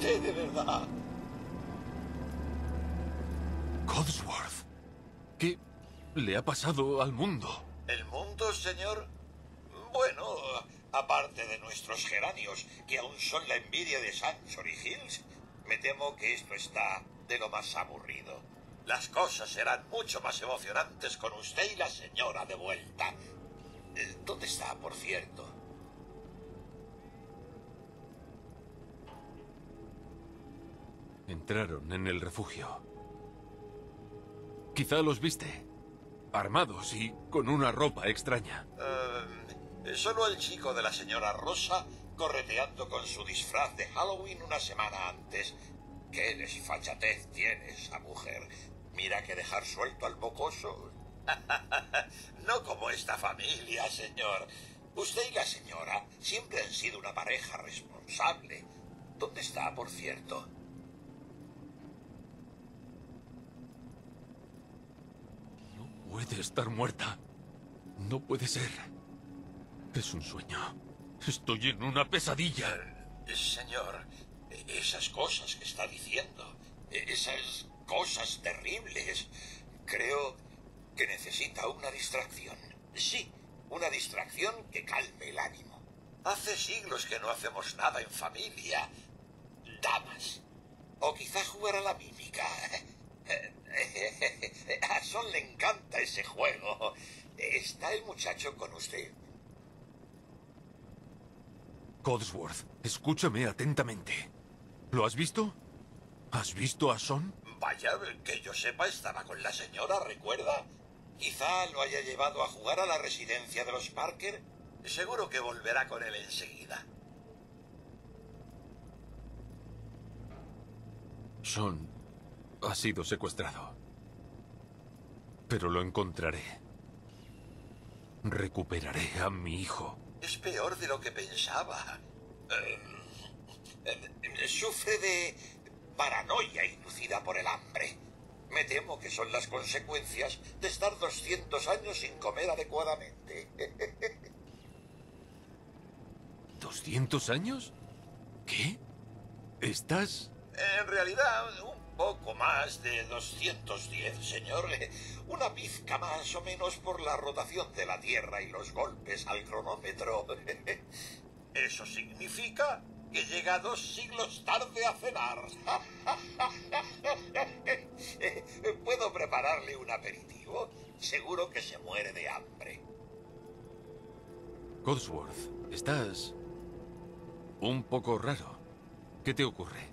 usted de verdad. Codsworth. ¿Qué le ha pasado al mundo? ¿El mundo, señor? Bueno, aparte de nuestros geranios, que aún son la envidia de Sanctuary Hills, me temo que esto está de lo más aburrido. Las cosas serán mucho más emocionantes con usted y la señora de vuelta. ¿Dónde está, por cierto? Entraron en el refugio. Quizá los viste. Armados y con una ropa extraña. Solo el chico de la señora Rosa correteando con su disfraz de Halloween una semana antes. ¡Qué desfachatez tiene esa mujer! Mira que dejar suelto al mocoso. No como esta familia, señor. Usted y la señora siempre han sido una pareja responsable. ¿Dónde está, por cierto? No puede estar muerta. No puede ser. Es un sueño. Estoy en una pesadilla. Señor, esas cosas que está diciendo, esas cosas terribles, creo que necesita una distracción. Sí, una distracción que calme el ánimo. Hace siglos que no hacemos nada en familia. Damas. O quizá jugar a la mímica. A Son le encanta ese juego. ¿Está el muchacho con usted? Codsworth, escúchame atentamente. ¿Lo has visto? ¿Has visto a Son? Vaya, que yo sepa, estaba con la señora, ¿recuerda? Quizá lo haya llevado a jugar a la residencia de los Parker. Seguro que volverá con él enseguida. Son ha sido secuestrado. Pero lo encontraré. Recuperaré a mi hijo. Es peor de lo que pensaba. Sufre de paranoia inducida por el hambre. Me temo que son las consecuencias de estar 200 años sin comer adecuadamente. ¿200 años? ¿Qué? ¿Estás...? En realidad, un poco más de 210, señor. Una pizca más o menos por la rotación de la Tierra y los golpes al cronómetro. Eso significa que llega 2 siglos tarde a cenar. ¿Puedo prepararle un aperitivo? Seguro que se muere de hambre. Codsworth, estás... un poco raro. ¿Qué te ocurre?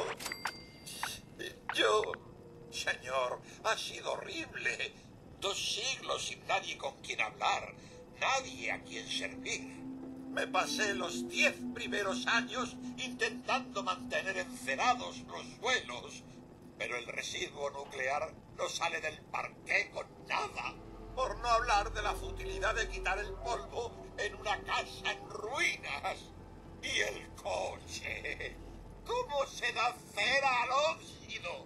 Señor, ha sido horrible. 2 siglos sin nadie con quien hablar, nadie a quien servir. Me pasé los 10 primeros años intentando mantener encenados los suelos, pero el residuo nuclear no sale del parqué con nada. Por no hablar de la futilidad de quitar el polvo en una casa en ruinas. Y el coche. ¿Cómo se da cera al óxido?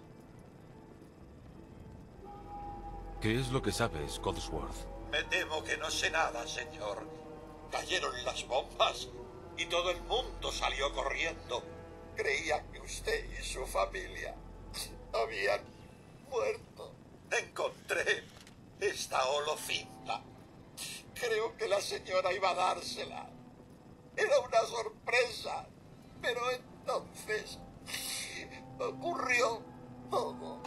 ¿Qué es lo que sabes, Codsworth? Me temo que no sé nada, señor. Cayeron las bombas y todo el mundo salió corriendo. Creía que usted y su familia habían muerto. Encontré esta holocinta. Creo que la señora iba a dársela. Era una sorpresa, pero entonces ocurrió todo.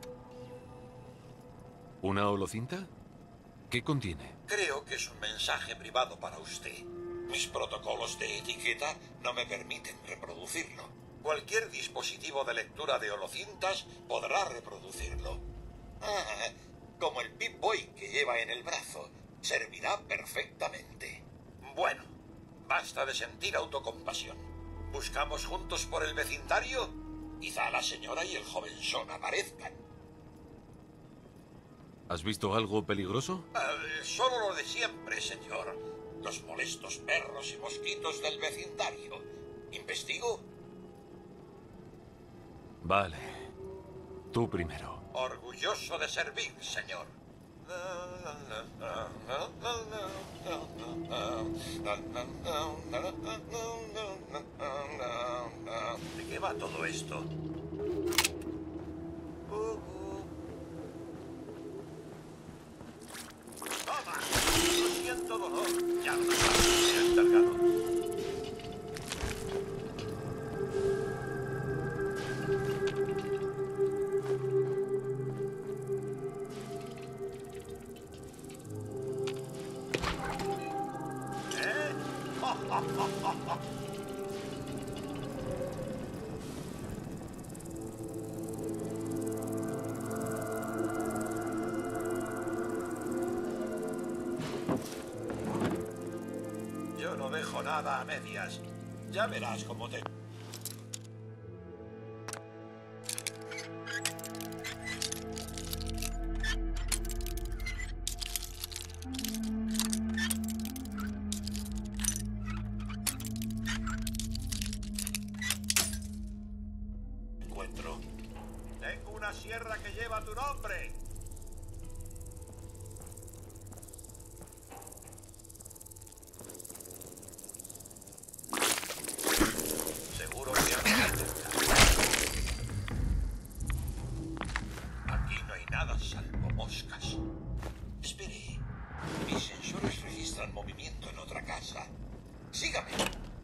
¿Una holocinta? ¿Qué contiene? Creo que es un mensaje privado para usted. Mis protocolos de etiqueta no me permiten reproducirlo. Cualquier dispositivo de lectura de holocintas podrá reproducirlo. Como el Pip-Boy que lleva en el brazo. Servirá perfectamente. Bueno, basta de sentir autocompasión. ¿Buscamos juntos por el vecindario? Quizá la señora y el jovenzón aparezcan. ¿Has visto algo peligroso? Solo lo de siempre, señor. Los molestos perros y mosquitos del vecindario. ¿Investigo? Vale. Tú primero. Orgulloso de servir, señor. ¿De qué va todo esto? ¡Toma! No siento dolor. Ya no me el cargado. ¿Eh? Yo no dejo nada a medias. Ya verás cómo te... encuentro. Tengo una sierra que lleva tu nombre. Seguro que aquí no hay nada salvo moscas. Espere. Mis sensores registran movimiento en otra casa. Sígame.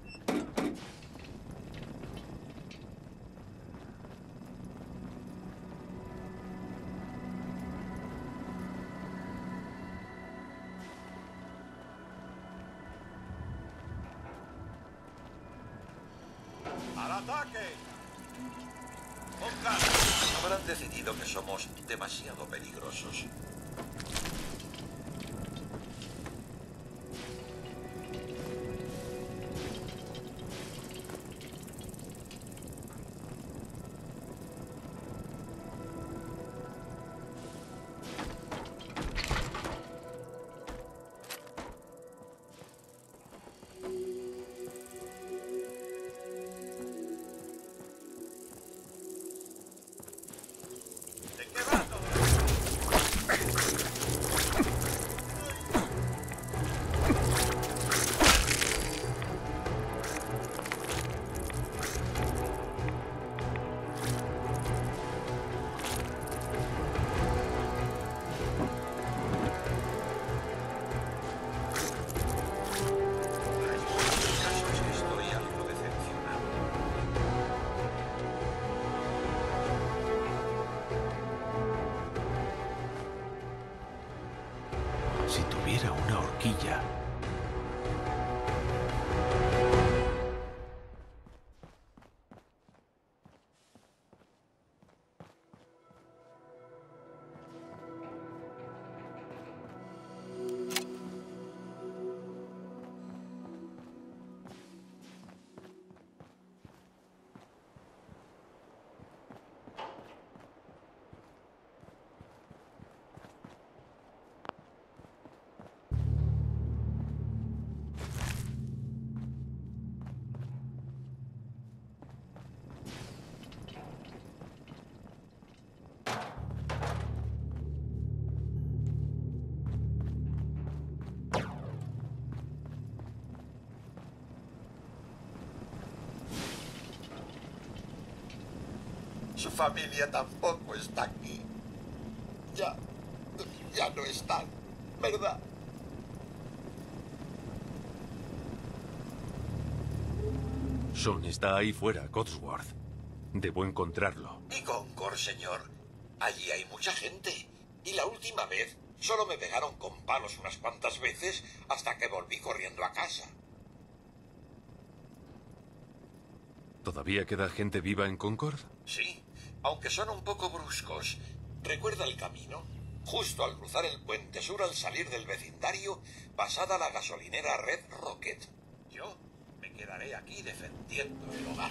¡Al ataque! ¡Ponga! Habrán decidido que somos demasiado peligrosos. ¿De qué va todo esto? El caso es que estoy algo decepcionado. Si tuviera una horquilla. Su familia tampoco está aquí. Ya no están, ¿verdad? Sean está ahí fuera, Codsworth. Debo encontrarlo. Y Concord, señor. Allí hay mucha gente. Y la última vez solo me pegaron con palos unas cuantas veces hasta que volví corriendo a casa. ¿Todavía queda gente viva en Concord? Sí, aunque son un poco bruscos. ¿Recuerda el camino? Justo al cruzar el puente sur al salir del vecindario, pasada la gasolinera Red Rocket. Yo me quedaré aquí defendiendo el hogar.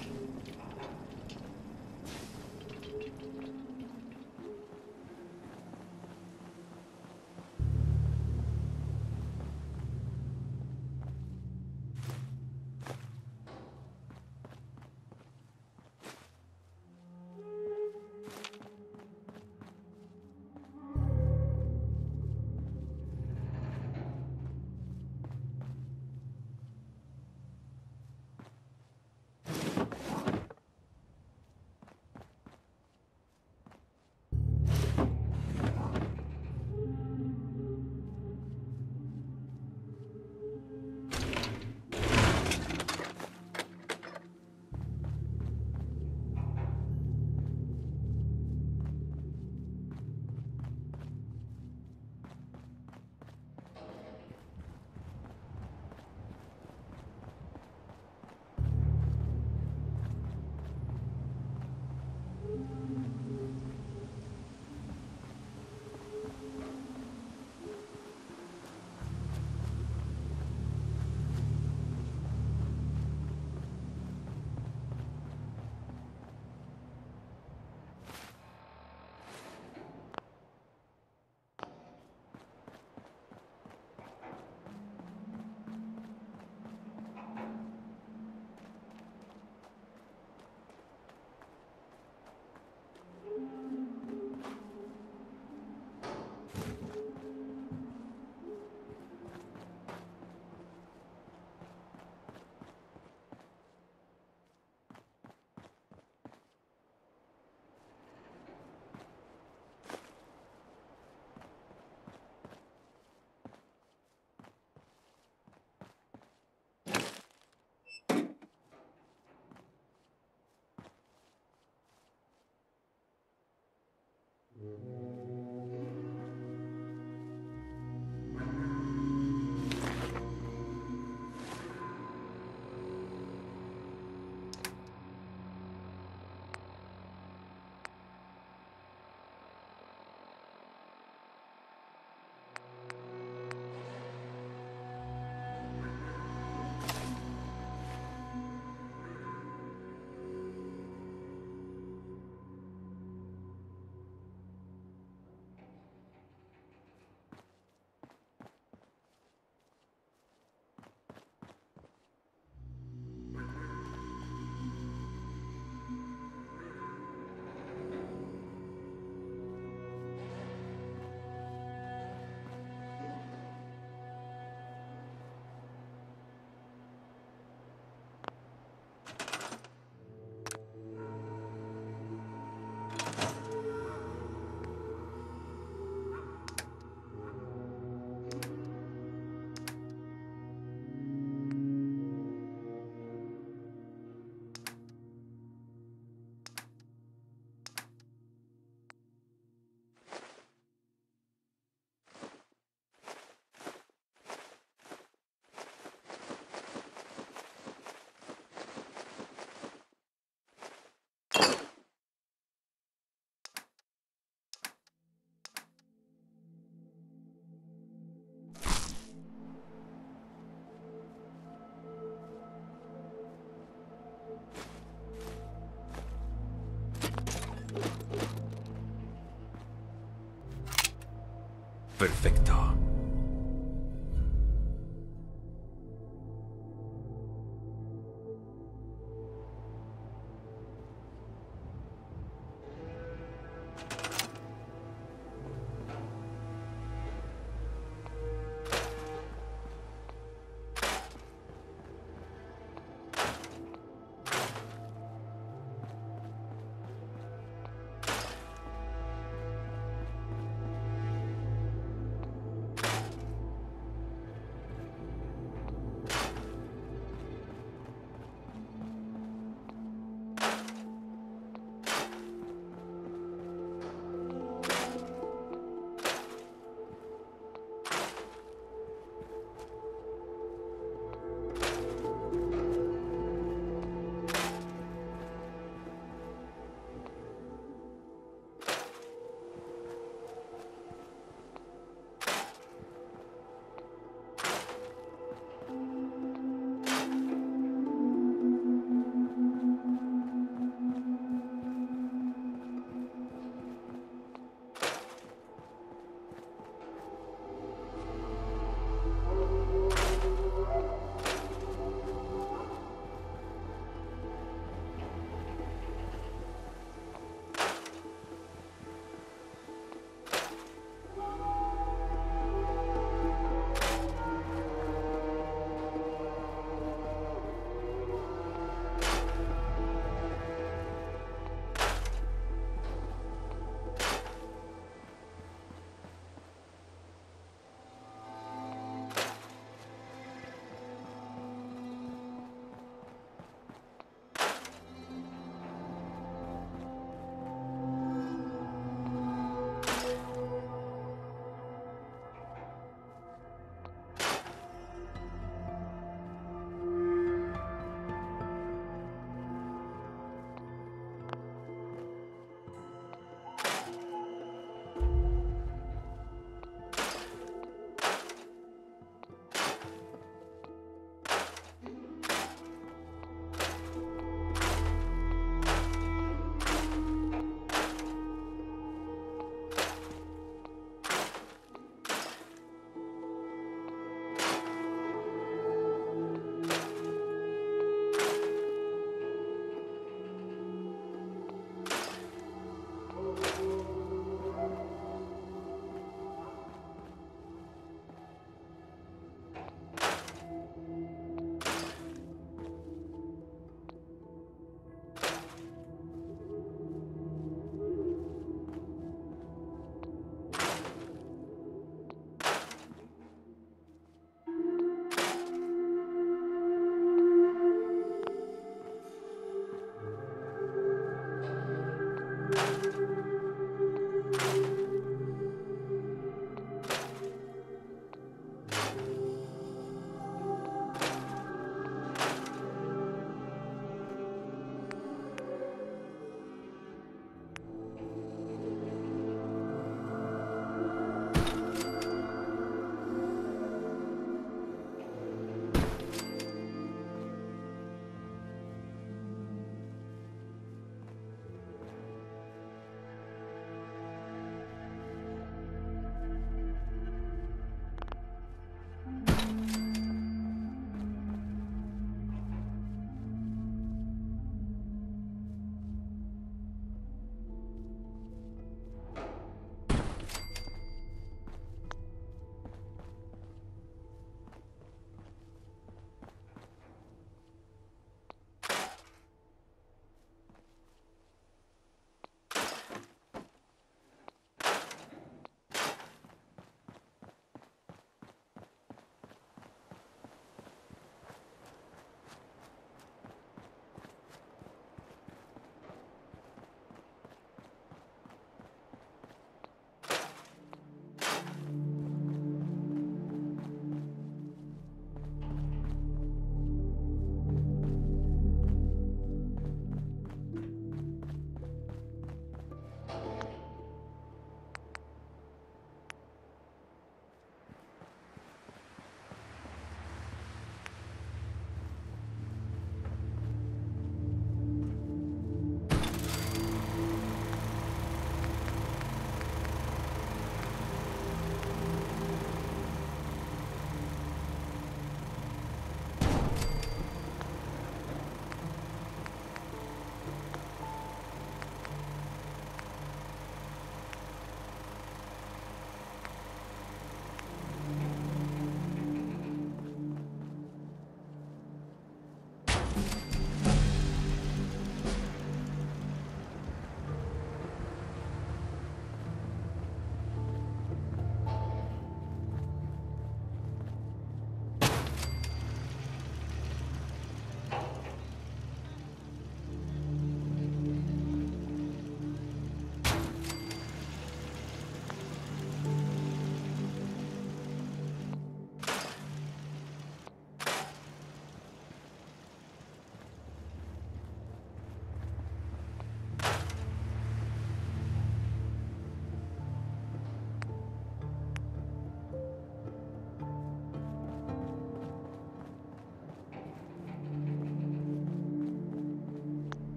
Perfecto.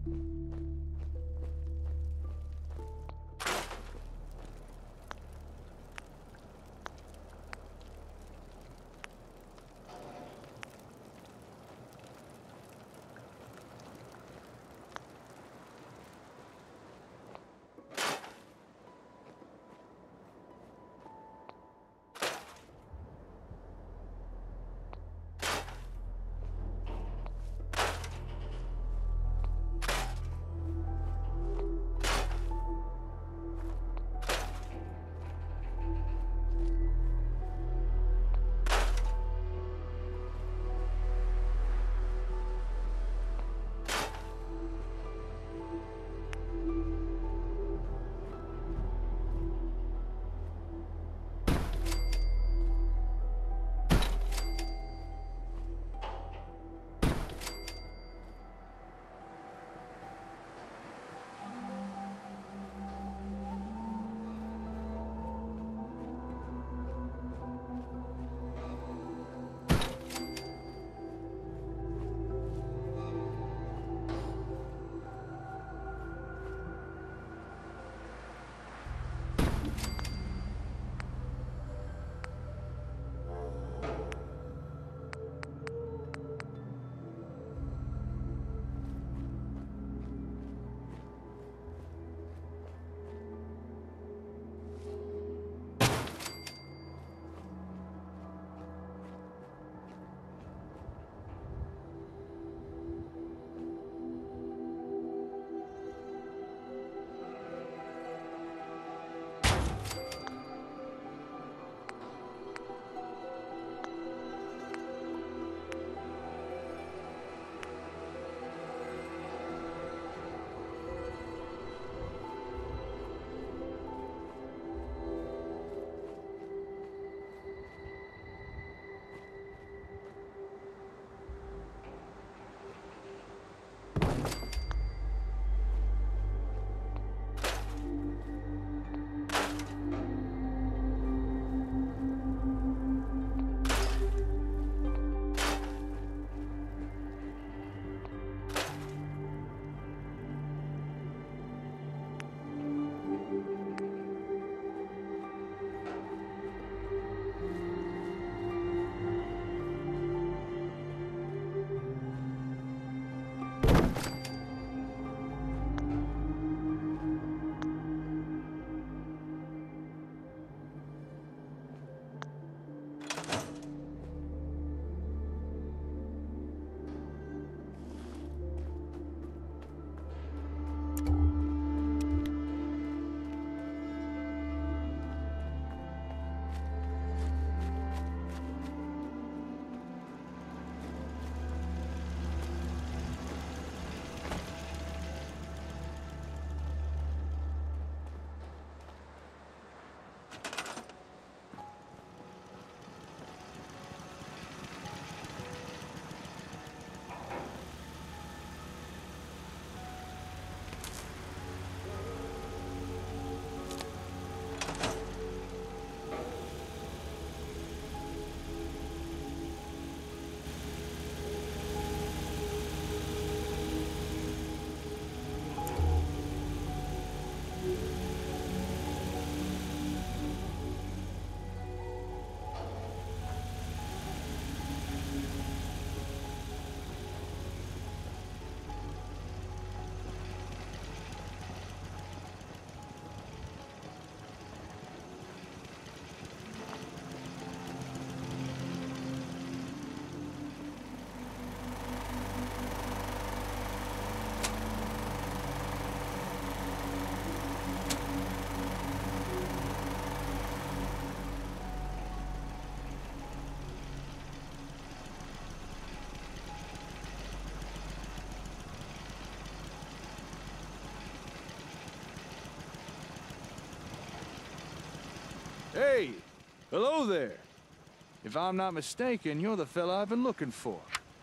Hey, hello there. If I'm not mistaken, you're the fella I've been looking for.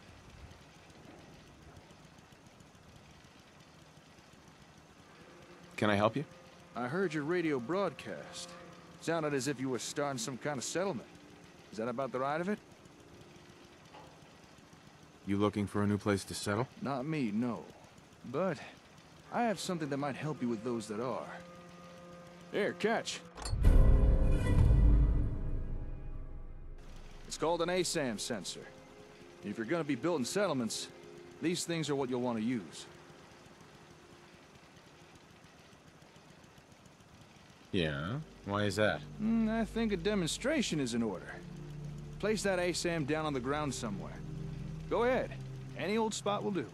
Can I help you? I heard your radio broadcast. Sounded as if you were starting some kind of settlement. Is that about the right of it? You looking for a new place to settle? Not me, no. But I have something that might help you with those that are. Here, catch. It's called an ASAM sensor. If you're gonna be building settlements, these things are what you'll want to use. Yeah? Why is that? I think a demonstration is in order. Place that ASAM down on the ground somewhere. Go ahead. Any old spot will do.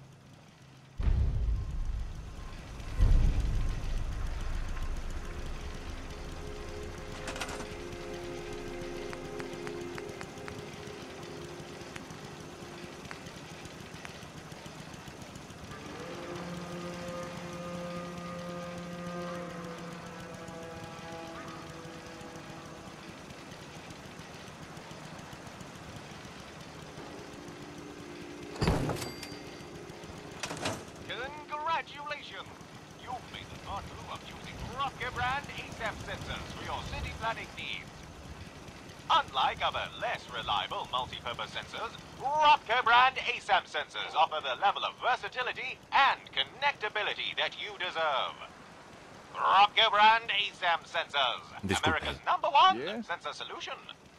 Congratulations! You've made the smart move of using Rocker brand ASAM sensors for your city planning needs. Unlike other less reliable multi-purpose sensors, Rocker brand ASAM sensors offer the level of versatility and connectability that you deserve. Rocker brand ASAM sensors, Disculpe. America's #1 sensor solution.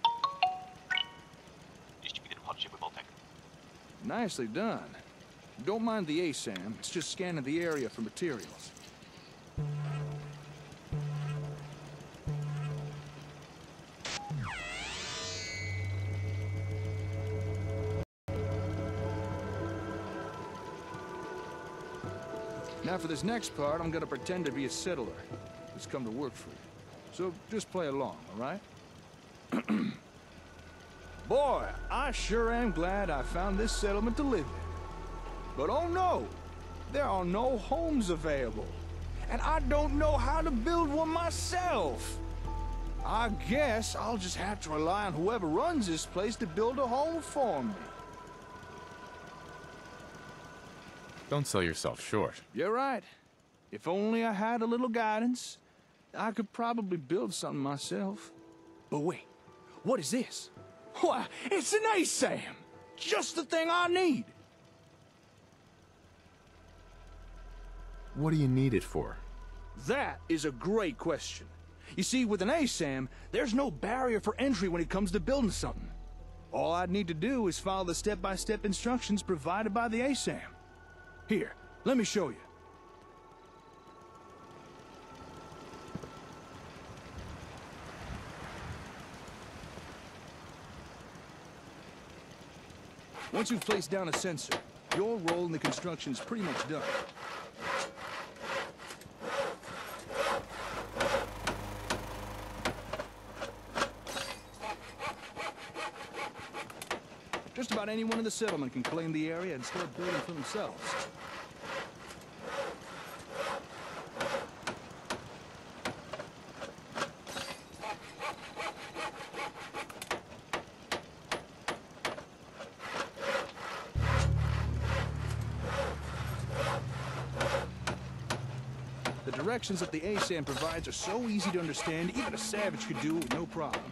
Distributed in partnership with Voltec. Nicely done. Don't mind the ASAM, it's just scanning the area for materials. Now for this next part, I'm gonna pretend to be a settler who's come to work for you. So just play along, all right? Boy, I sure am glad I found this settlement to live in. But oh no, there are no homes available. And I don't know how to build one myself. I guess I'll just have to rely on whoever runs this place to build a home for me. Don't sell yourself short. You're right. If only I had a little guidance, I could probably build something myself. But wait, what is this? Why, it's an ASAM! Just the thing I need! What do you need it for? That is a great question. You see, with an ASAM, there's no barrier for entry when it comes to building something. All I'd need to do is follow the step-by-step instructions provided by the ASAM. Here, let me show you. Once you've placed down a sensor, your role in the construction is pretty much done. Just about anyone in the settlement can claim the area and start building for themselves. The directions that the ASAM provides are so easy to understand, even a savage could do it with no problem.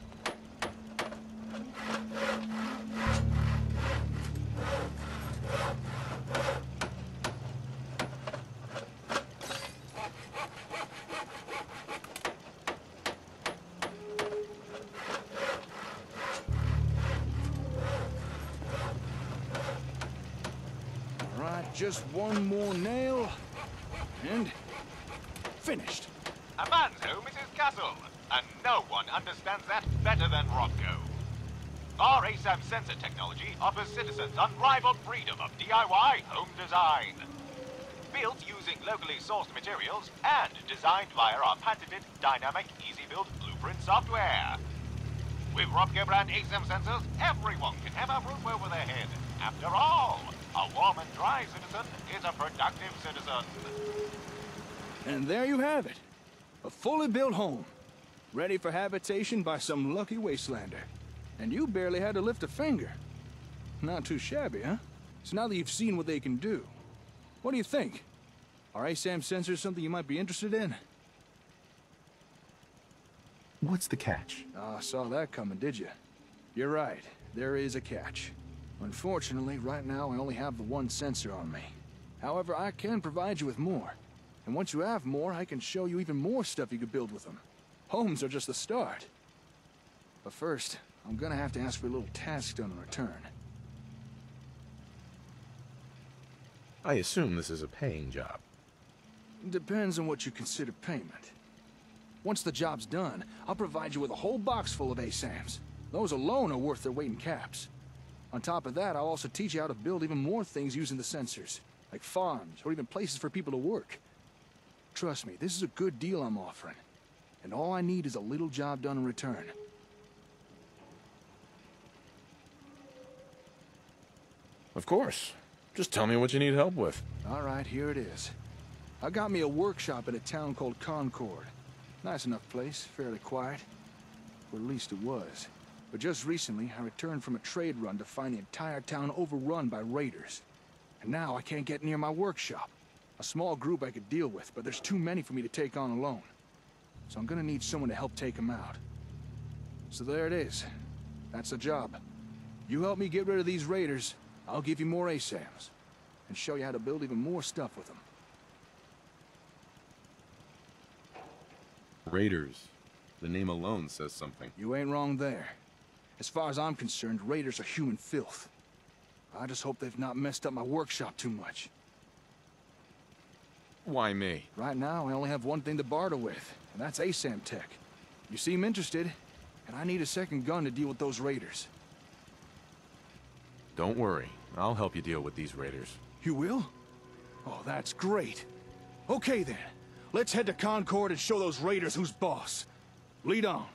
All right, just one more nail, and finished. A man's home is his castle, and no one understands that better than Rocco. Our ASAM sensor technology offers citizens unrivaled freedom of DIY home design. Built using locally sourced materials and designed via our patented dynamic easy-build blueprint software. With Rocco brand ASAM sensors, everyone can have a roof over their head. After all, a warm and dry citizen is a productive citizen. And there you have it. A fully built home. Ready for habitation by some lucky wastelander. And you barely had to lift a finger. Not too shabby, huh? So now that you've seen what they can do, what do you think? Are ASAM sensors something you might be interested in? What's the catch? Ah, saw that coming, did you? You're right. There is a catch. Unfortunately, right now I only have the one sensor on me. However, I can provide you with more. And once you have more, I can show you even more stuff you could build with them. Homes are just the start. But first, I'm gonna have to ask for a little task done in return. I assume this is a paying job. Depends on what you consider payment. Once the job's done, I'll provide you with a whole box full of ASAMs. Those alone are worth their weight in caps. On top of that, I'll also teach you how to build even more things using the sensors, like farms or even places for people to work. Trust me, this is a good deal I'm offering. And all I need is a little job done in return. Of course. Just tell me what you need help with. All right, here it is. I got me a workshop in a town called Concord. Nice enough place, fairly quiet. Or at least it was. But just recently, I returned from a trade run to find the entire town overrun by raiders. And now I can't get near my workshop. A small group I could deal with, but there's too many for me to take on alone. So I'm gonna need someone to help take them out. So there it is. That's the job. You help me get rid of these raiders, I'll give you more ASAMs. And show you how to build even more stuff with them. Raiders. The name alone says something. You ain't wrong there. As far as I'm concerned, raiders are human filth. I just hope they've not messed up my workshop too much. Why me? Right now, I only have one thing to barter with, and that's ASAM tech. You seem interested, and I need a second gun to deal with those raiders. Don't worry. I'll help you deal with these raiders. You will? Oh, that's great. Okay then, let's head to Concord and show those raiders who's boss. Lead on.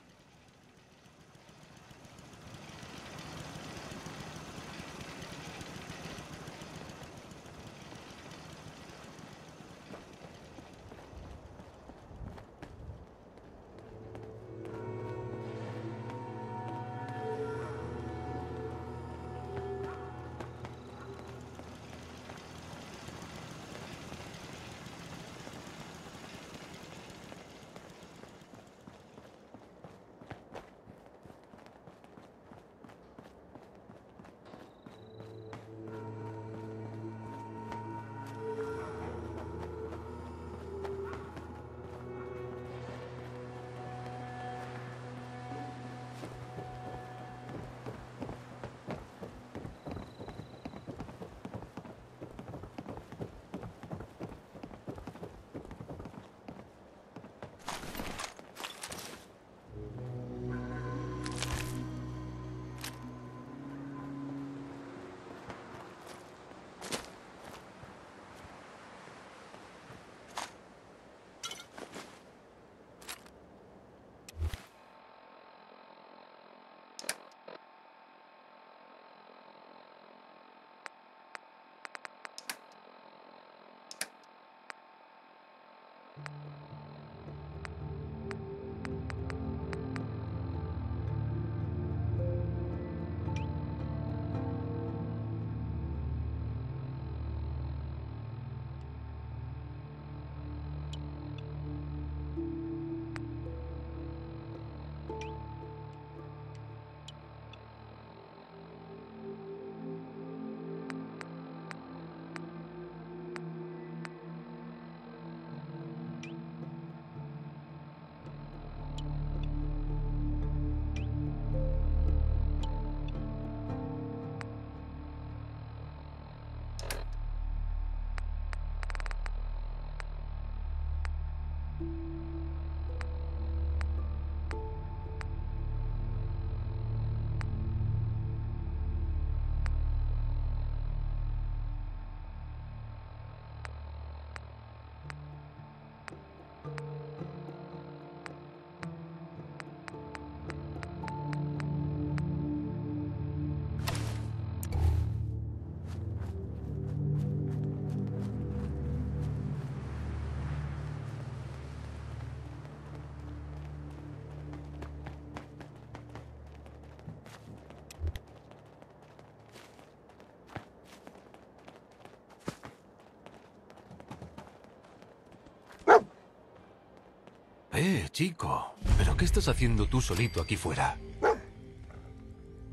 Chico, ¿pero qué estás haciendo tú solito aquí fuera?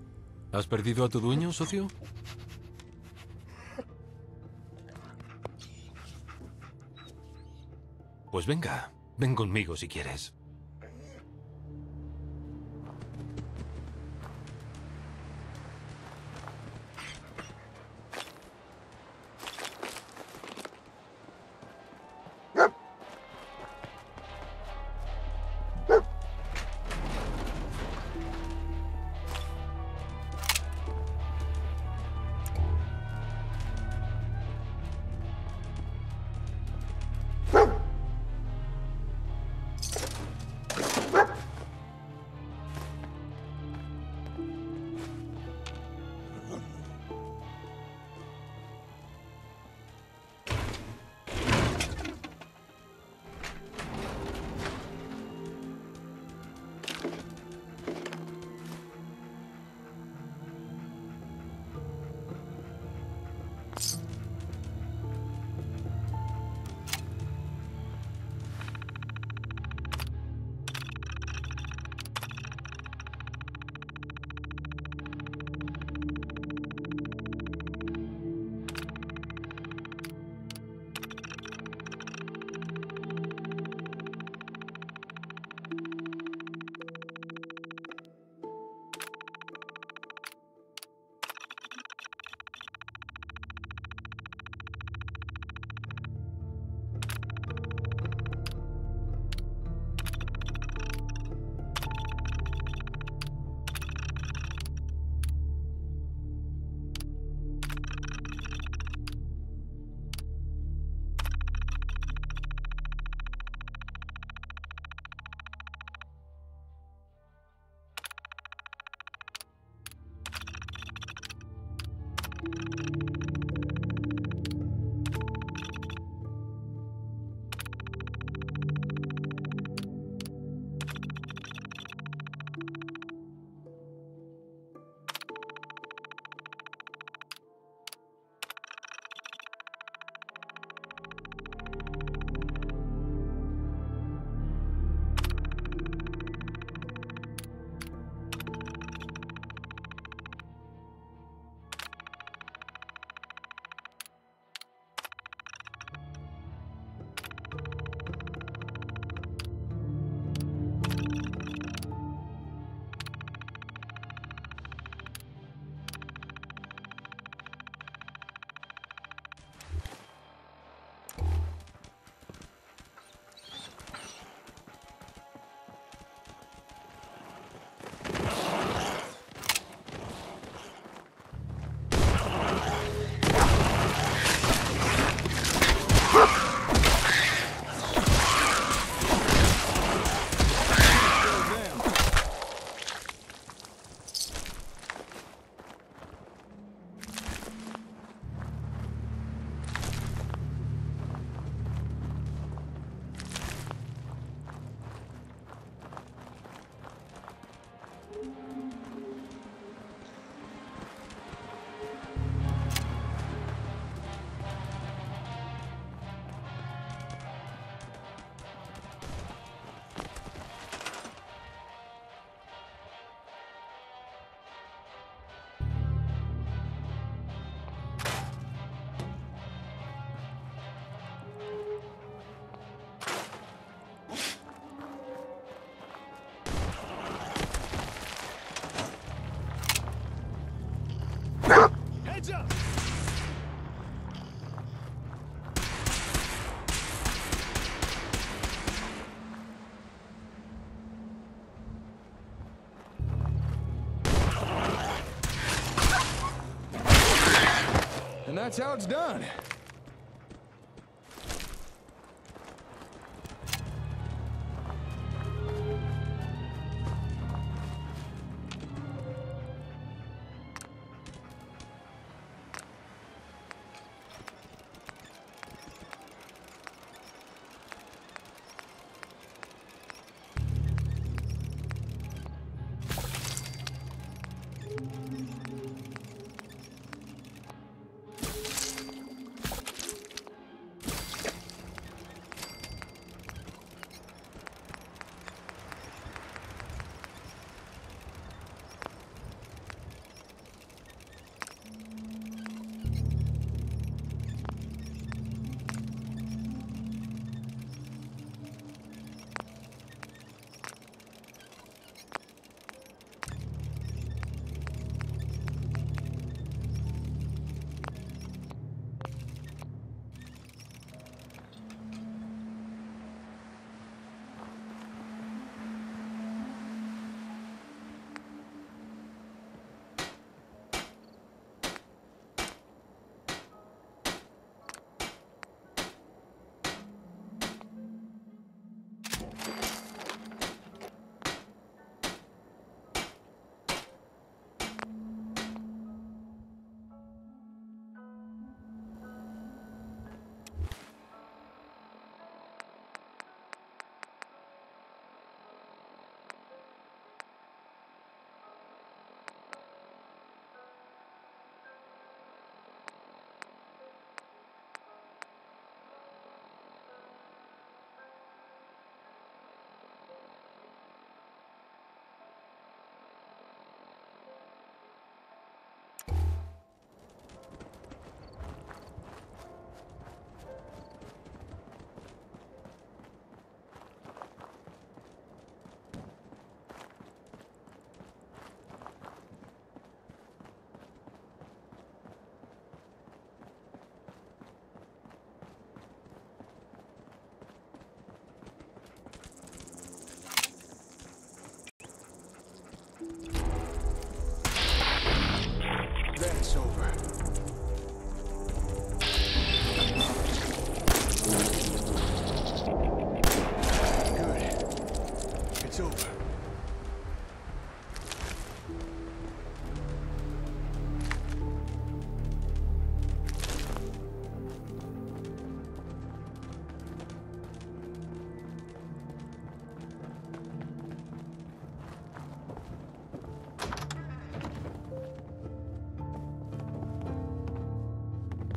¿Has perdido a tu dueño, socio? Pues venga, ven conmigo si quieres. Heads up! And that's how it's done.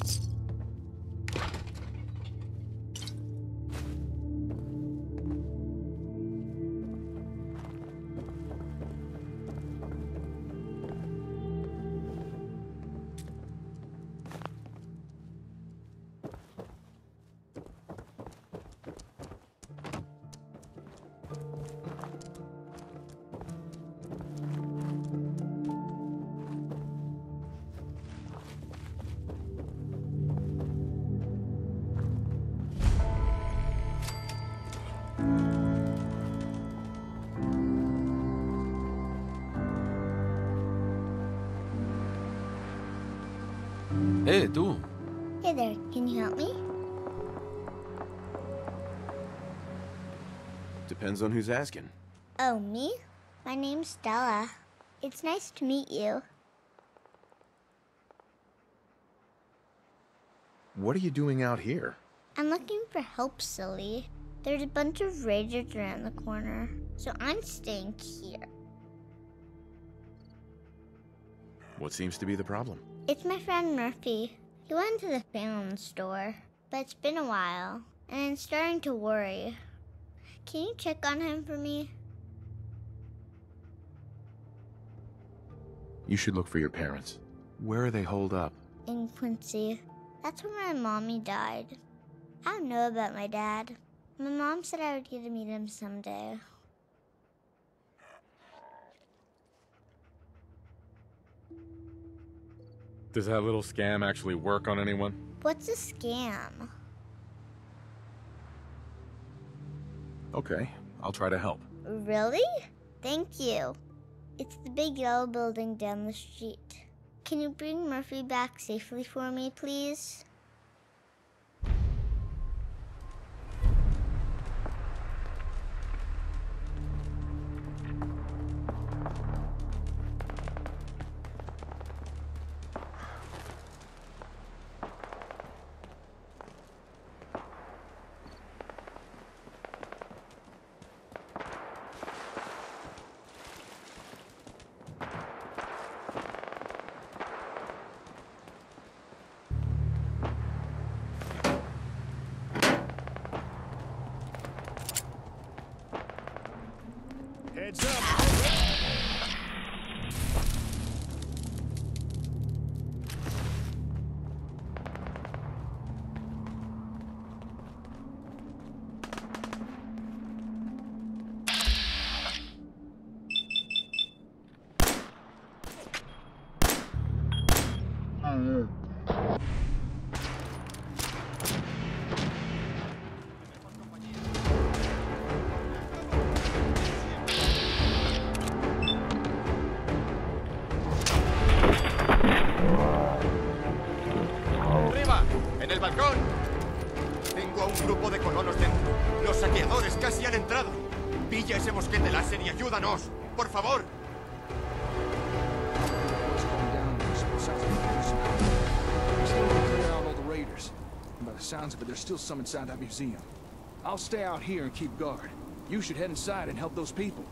Tú. Hey there, can you help me? Depends on who's asking. Oh, me? My name's Stella. It's nice to meet you. What are you doing out here? I'm looking for help, silly. There's a bunch of raiders around the corner, so I'm staying here. What seems to be the problem? It's my friend Murphy. He went to the Phelan store, but it's been a while, and I'm starting to worry. Can you check on him for me? You should look for your parents. Where are they holed up? In Quincy. That's where my mommy died. I don't know about my dad. My mom said I would get to meet him someday. Does that little scam actually work on anyone? What's a scam? Okay, I'll try to help. Really? Thank you. It's the big yellow building down the street. Can you bring Murphy back safely for me, please? Heads up. ¡Arriba! ¡En el balcón! Tengo a un grupo de colonos dentro. Los saqueadores casi han entrado. Pilla ese mosquete láser y ayúdanos. ¡Por favor! What's going down there? Sounds like there's some out there. We still need to clear out all the raiders. And by the sounds of it, there's still some inside that museum. I'll stay out here and keep guard. You should head inside and help those people.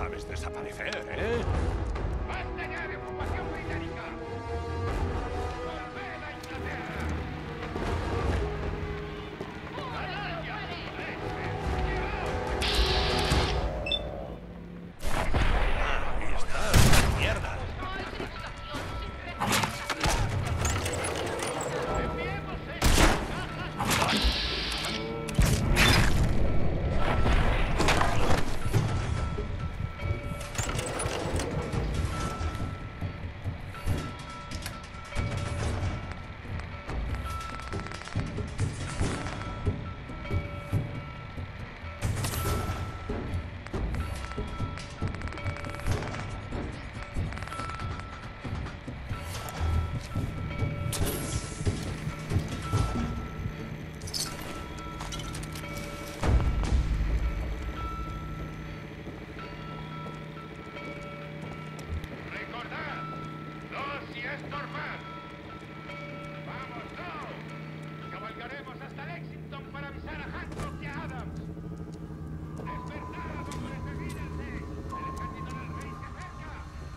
sabes desaparecer, ¿eh? ¡Basta ya de ocupación británica! ¡Volved a Inglaterra! Ahí está, mierda. ¡Recordad! ¡Dos y estorbar! ¡Vamos, no! Cabalgaremos hasta Lexington para avisar a Hancock y a Adams. ¡Despertad, hombres, revídense! ¡El ejército del rey se acerca!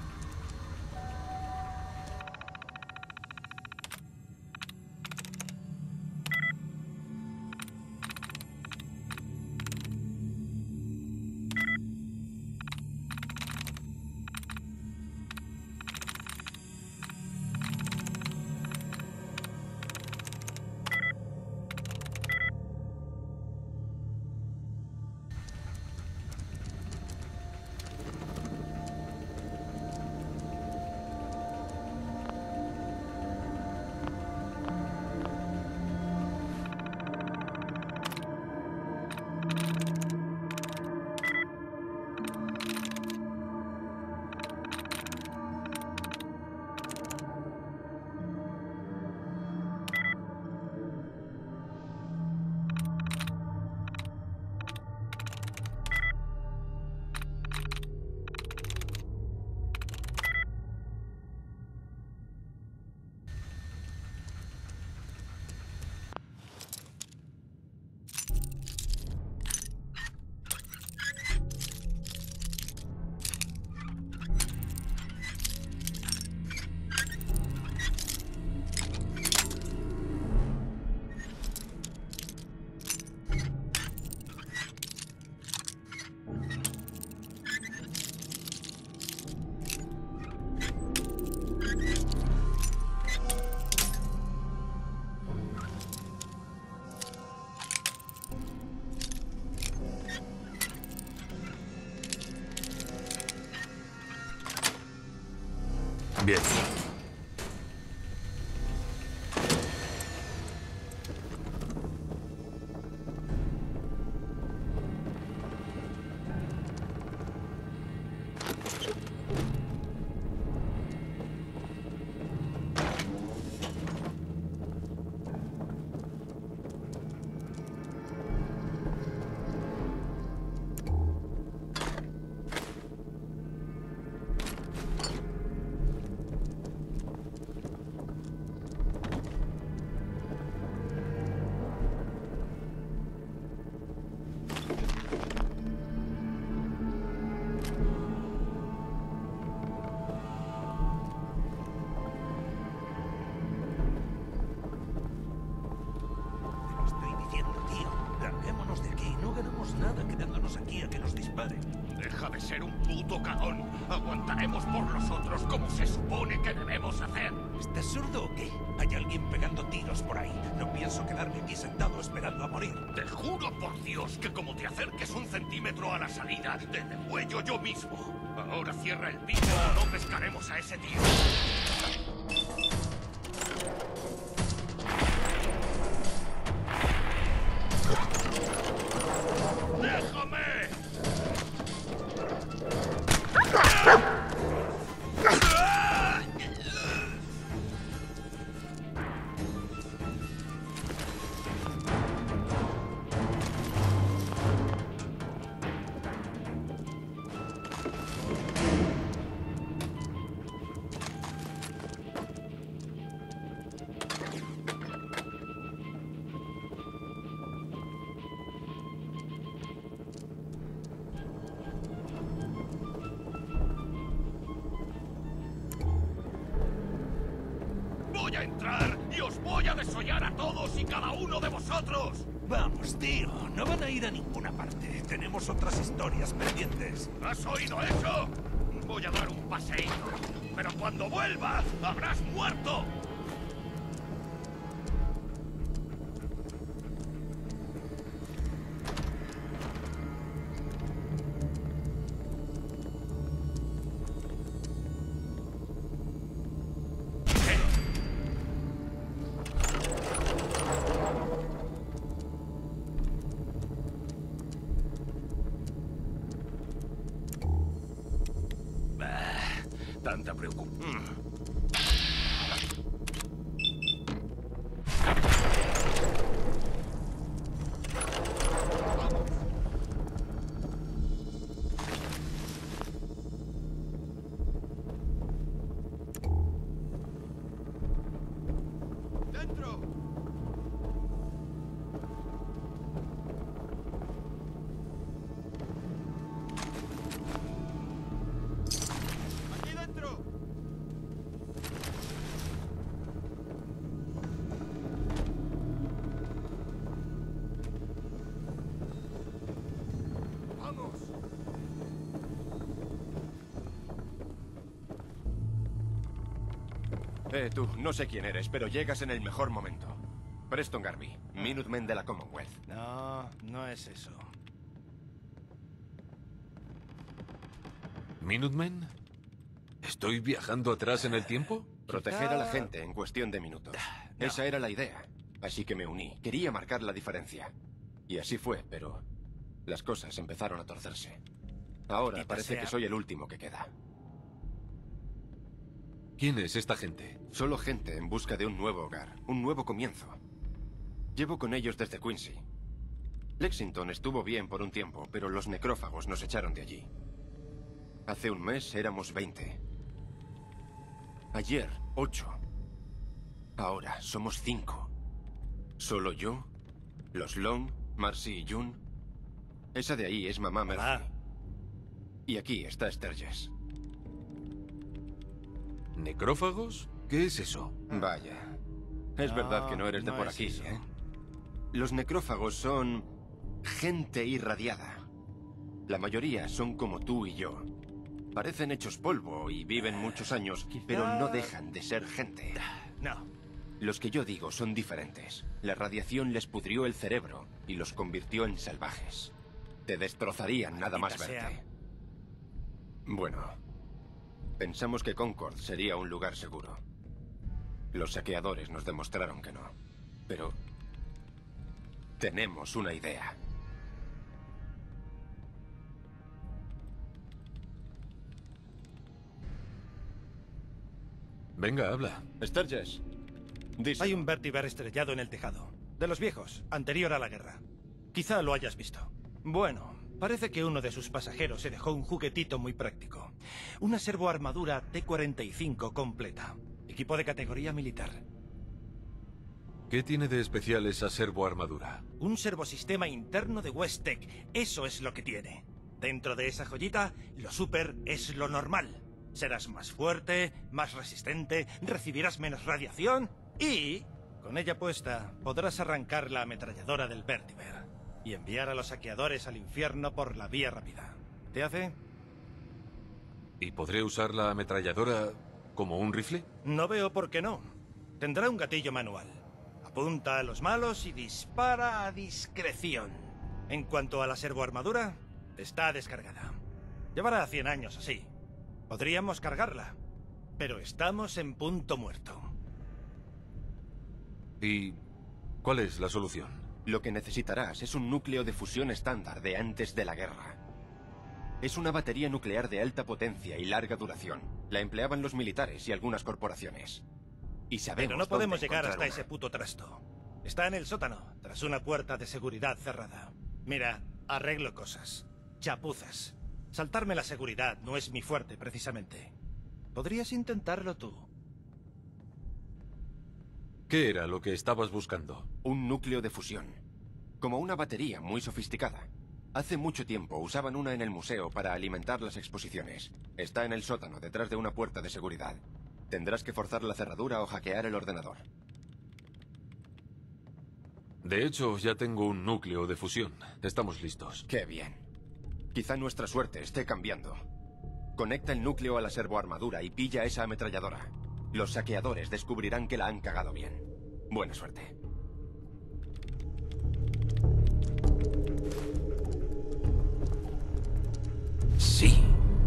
Bien. Deja de ser un puto cagón. Aguantaremos por los otros como se supone que debemos hacer. ¿Estás sordo o qué? Hay alguien pegando tiros por ahí. No pienso quedarme aquí sentado esperando a morir. Te juro por Dios que como te acerques un centímetro a la salida, te degüello yo mismo. Ahora cierra el pico o no pescaremos a ese tío. ¡Déjame! entrar y os voy a desollar a todos y cada uno de vosotros. Vamos, tío, no van a ir a ninguna parte. Tenemos otras historias pendientes. ¿Has oído eso? Voy a dar un paseíto, pero cuando vuelva, habrás muerto. Tanta preocupación. ¡Dentro! Tú, no sé quién eres, pero llegas en el mejor momento. Preston Garvey, Minutemen de la Commonwealth. No, no es eso. ¿Minutemen? ¿Estoy viajando atrás en el tiempo? Proteger a la gente en cuestión de minutos. No. Esa era la idea. Así que me uní. Quería marcar la diferencia. Y así fue, pero las cosas empezaron a torcerse. Ahora parece que soy el último que queda. ¿Quién es esta gente? Solo gente en busca de un nuevo hogar, un nuevo comienzo. Llevo con ellos desde Quincy. Lexington estuvo bien por un tiempo, pero los necrófagos nos echaron de allí. Hace un mes éramos 20. Ayer, 8. Ahora somos 5. Solo yo, los Long, Marcy y June. Esa de ahí es mamá Murphy. Y aquí está Sturgis. ¿Necrófagos? ¿Qué es eso? Vaya. Es verdad que no eres de por aquí, ¿eh? Los necrófagos son gente irradiada. La mayoría son como tú y yo. Parecen hechos polvo y viven muchos años, pero no dejan de ser gente. No. Los que yo digo son diferentes. La radiación les pudrió el cerebro y los convirtió en salvajes. Te destrozarían nada más verte. Bueno, pensamos que Concord sería un lugar seguro. Los saqueadores nos demostraron que no. Pero tenemos una idea. Venga, habla. Sturgis. Hay un vértiver estrellado en el tejado. De los viejos, anterior a la guerra. Quizá lo hayas visto. Bueno, parece que uno de sus pasajeros se dejó un juguetito muy práctico. Una servoarmadura T-45 completa. Equipo de categoría militar. ¿Qué tiene de especial esa servoarmadura? Un servosistema interno de Westtech. Eso es lo que tiene. Dentro de esa joyita, lo super es lo normal. Serás más fuerte, más resistente, recibirás menos radiación y, con ella puesta, podrás arrancar la ametralladora del vértiver y enviar a los saqueadores al infierno por la vía rápida. ¿Te hace? ¿Y podré usar la ametralladora como un rifle? No veo por qué no. Tendrá un gatillo manual. Apunta a los malos y dispara a discreción. En cuanto a la servoarmadura, está descargada. Llevará 100 años así. Podríamos cargarla, pero estamos en punto muerto. ¿Y cuál es la solución? Lo que necesitarás es un núcleo de fusión estándar de antes de la guerra. Es una batería nuclear de alta potencia y larga duración. La empleaban los militares y algunas corporaciones. Y sabemos Pero no podemos dónde llegar hasta encontrar ese puto trasto. Está en el sótano, tras una puerta de seguridad cerrada. Mira, arreglo cosas. Chapuzas. Saltarme la seguridad no es mi fuerte, precisamente. Podrías intentarlo tú. ¿Qué era lo que estabas buscando? Un núcleo de fusión. Como una batería muy sofisticada. Hace mucho tiempo usaban una en el museo para alimentar las exposiciones. Está en el sótano, detrás de una puerta de seguridad. Tendrás que forzar la cerradura o hackear el ordenador. De hecho, ya tengo un núcleo de fusión. Estamos listos. Qué bien. Quizá nuestra suerte esté cambiando. Conecta el núcleo a la servoarmadura y pilla esa ametralladora. Los saqueadores descubrirán que la han cagado bien. Buena suerte. Sí.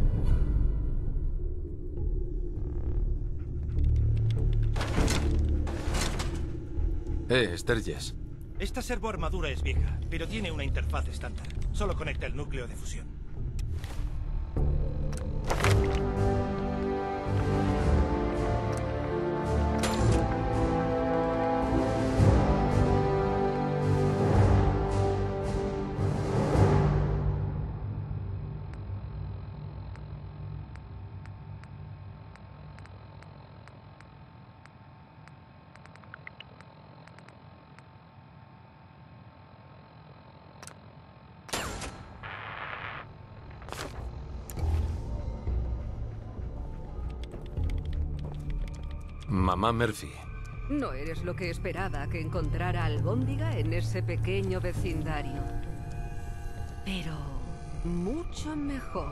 Sturges. Esta servoarmadura es vieja, pero tiene una interfaz estándar. Solo conecta el núcleo de fusión. Mamá Murphy. No eres lo que esperaba que encontrara albóndiga en ese pequeño vecindario. Pero mucho mejor.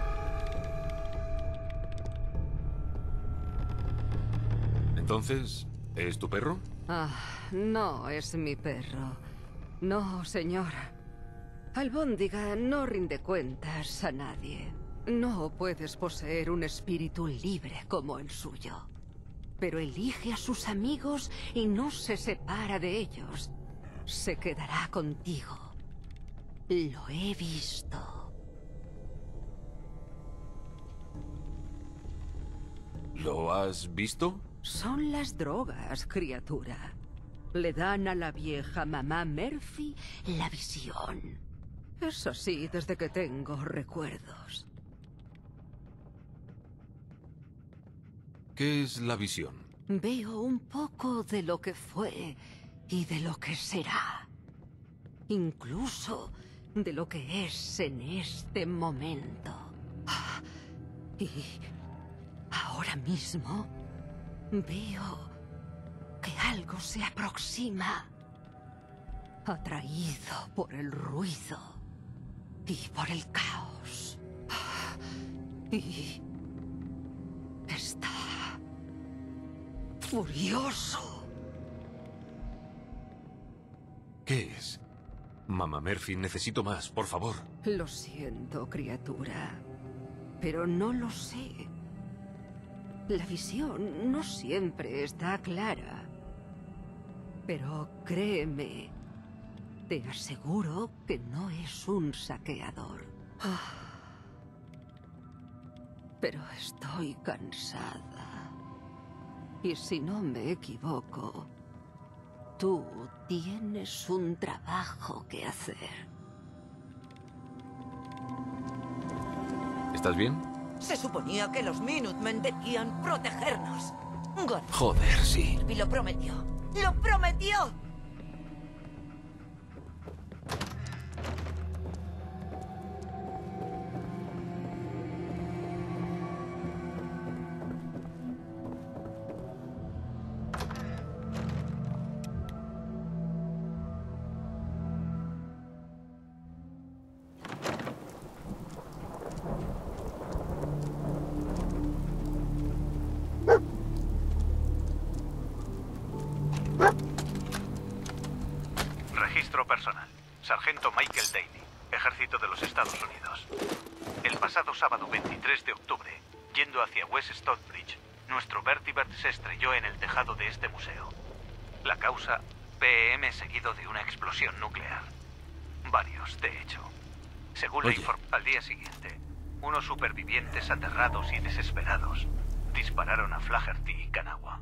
Entonces, ¿es tu perro? Ah, no es mi perro. No, señor. Albóndiga no rinde cuentas a nadie. No puedes poseer un espíritu libre como el suyo. Pero elige a sus amigos y no se separa de ellos. Se quedará contigo. Lo he visto. ¿Lo has visto? Son las drogas, criatura. Le dan a la vieja mamá Murphy la visión. Es así desde que tengo recuerdos. ¿Qué es la visión? Veo un poco de lo que fue y de lo que será. Incluso de lo que es en este momento. Y ahora mismo veo que algo se aproxima, atraído por el ruido y por el caos. Y está furioso. ¿Qué es? Mamá Murphy, necesito más, por favor. Lo siento, criatura, pero no lo sé. La visión no siempre está clara. Pero créeme, te aseguro que no es un saqueador. Pero estoy cansada. Y si no me equivoco, tú tienes un trabajo que hacer. ¿Estás bien? Se suponía que los Minutemen debían protegernos. Joder, sí. Y lo prometió. ¡Lo prometió! Registro personal. Sargento Michael Daly, Ejército de los Estados Unidos. El pasado sábado 23 de octubre, yendo hacia West Stockbridge, nuestro Vertibird se estrelló en el tejado de este museo. La causa, PEM seguido de una explosión nuclear. Varios, de hecho. Según la información, al día siguiente, unos supervivientes aterrados y desesperados dispararon a Flaherty y Kanawha.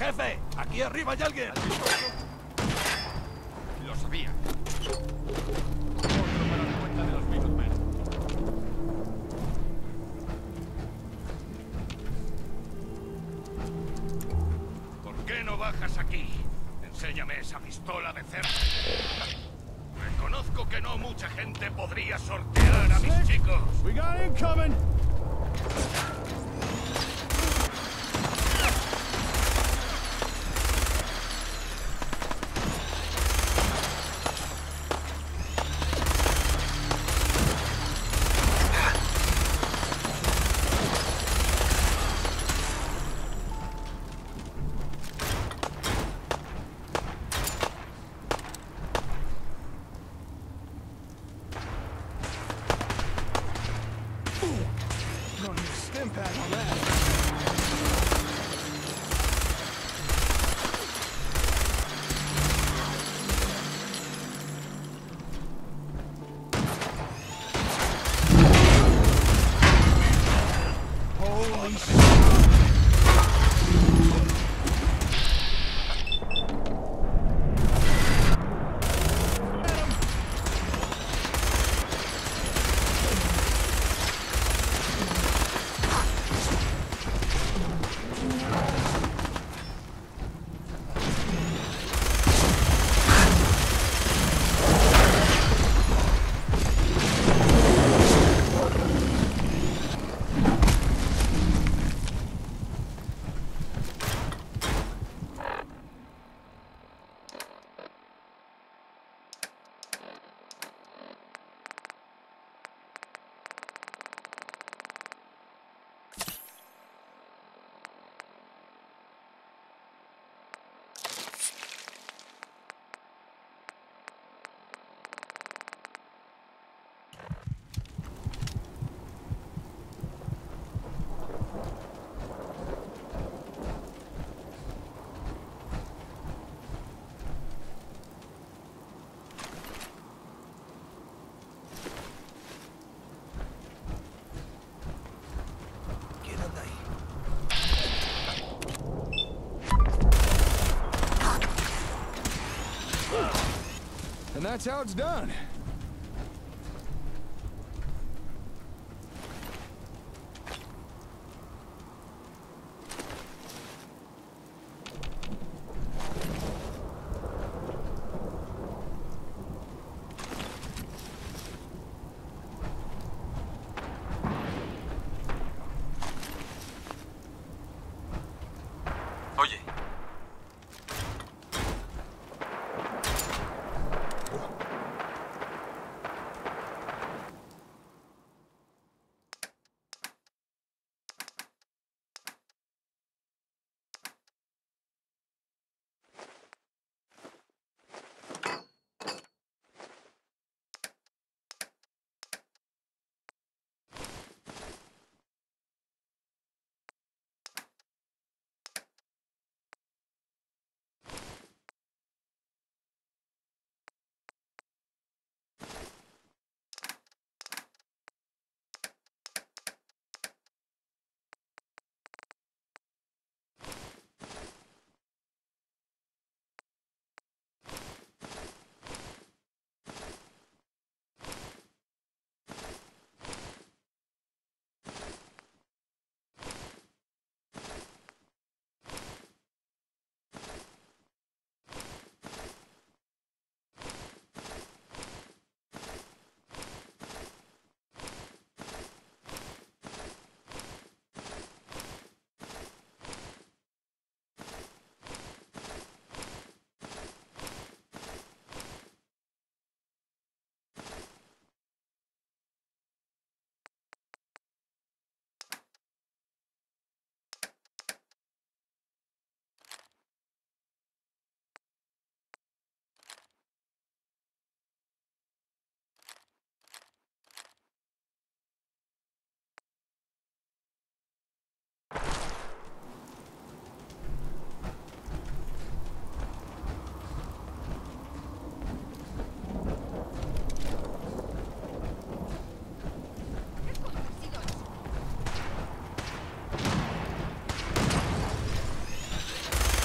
¡Jefe! ¡Aquí arriba hay alguien! Lo sabía. Otro para la cuenta de los Minutemen. ¿Por qué no bajas aquí? Enséñame esa pistola de cerdo. Reconozco que no mucha gente podría sortear a mis chicos. We got incoming! No need a stim pack on that. Holy shit. And that's how it's done.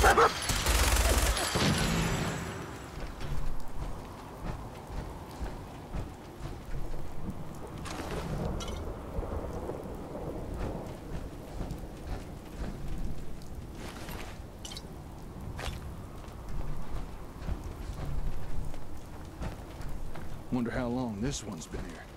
Wonder how long this one's been here.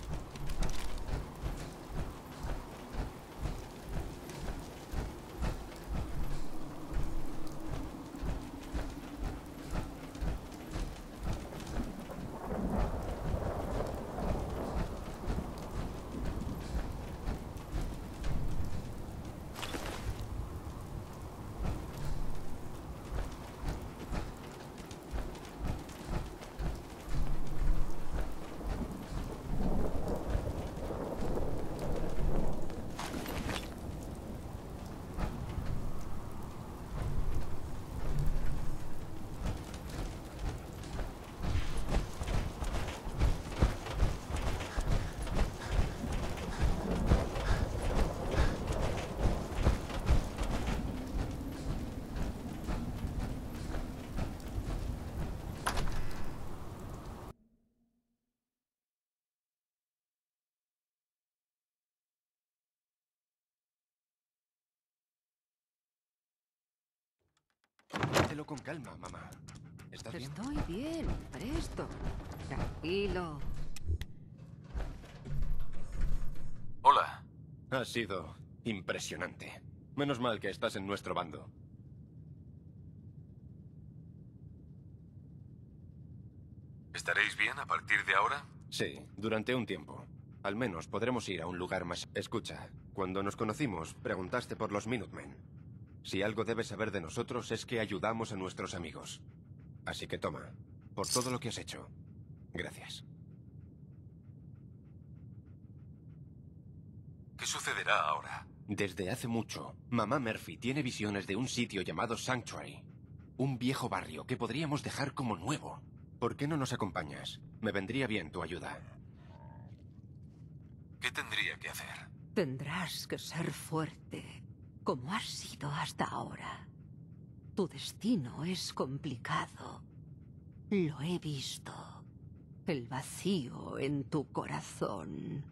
Tómatelo con calma, mamá. ¿Estás bien? Estoy bien, presto. Tranquilo. Hola. Ha sido impresionante. Menos mal que estás en nuestro bando. ¿Estaréis bien a partir de ahora? Sí, durante un tiempo. Al menos podremos ir a un lugar más... Escucha, cuando nos conocimos, preguntaste por los Minutemen. Si algo debes saber de nosotros es que ayudamos a nuestros amigos. Así que toma, por todo lo que has hecho. Gracias. ¿Qué sucederá ahora? Desde hace mucho, mamá Murphy tiene visiones de un sitio llamado Sanctuary. Un viejo barrio que podríamos dejar como nuevo. ¿Por qué no nos acompañas? Me vendría bien tu ayuda. ¿Qué tendría que hacer? Tendrás que ser fuerte, como has sido hasta ahora. Tu destino es complicado. Lo he visto. El vacío en tu corazón.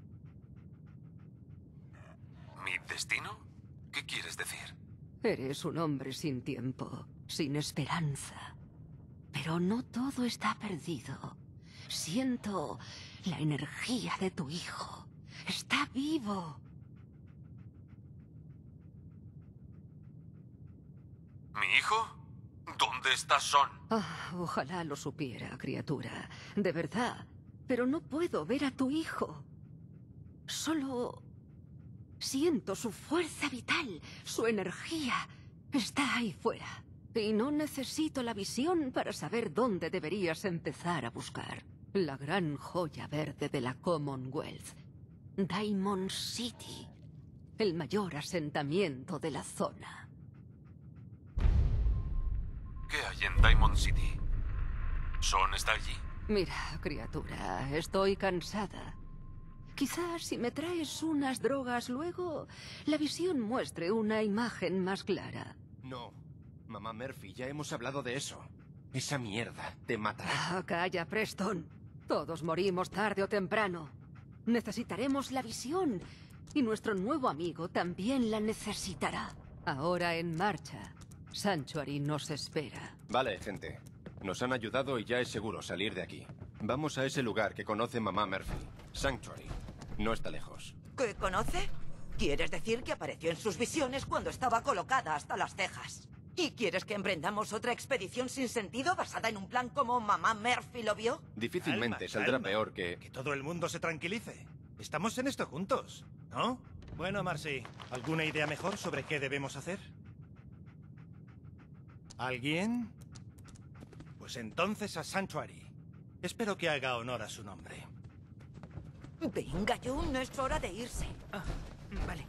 ¿Mi destino? ¿Qué quieres decir? Eres un hombre sin tiempo, sin esperanza. Pero no todo está perdido. Siento la energía de tu hijo. Está vivo. ¿Mi hijo? ¿Dónde está Son? Ojalá lo supiera, criatura. De verdad. Pero no puedo ver a tu hijo. Solo siento su fuerza vital, su energía. Está ahí fuera. Y no necesito la visión para saber dónde deberías empezar a buscar. La gran joya verde de la Commonwealth. Diamond City. El mayor asentamiento de la zona. ¿Qué hay en Diamond City? ¿Son está allí? Mira, criatura, estoy cansada. Quizás si me traes unas drogas luego, la visión muestre una imagen más clara. No. Mamá Murphy, ya hemos hablado de eso. Esa mierda te matará. Calla, Preston. Todos morimos tarde o temprano. Necesitaremos la visión. Y nuestro nuevo amigo también la necesitará. Ahora en marcha. Sanctuary nos espera. Vale, gente. Nos han ayudado y ya es seguro salir de aquí. Vamos a ese lugar que conoce mamá Murphy. Sanctuary. No está lejos. ¿Qué conoce? ¿Quieres decir que apareció en sus visiones cuando estaba colocada hasta las cejas? ¿Y quieres que emprendamos otra expedición sin sentido basada en un plan como mamá Murphy lo vio? Difícilmente Calma, saldrá calma. peor que... Que todo el mundo se tranquilice. Estamos en esto juntos, ¿no? Bueno, Marcy, ¿alguna idea mejor sobre qué debemos hacer? ¿Alguien? Pues entonces a Sanctuary. Espero que haga honor a su nombre. Venga, June, no es hora de irse. Vale.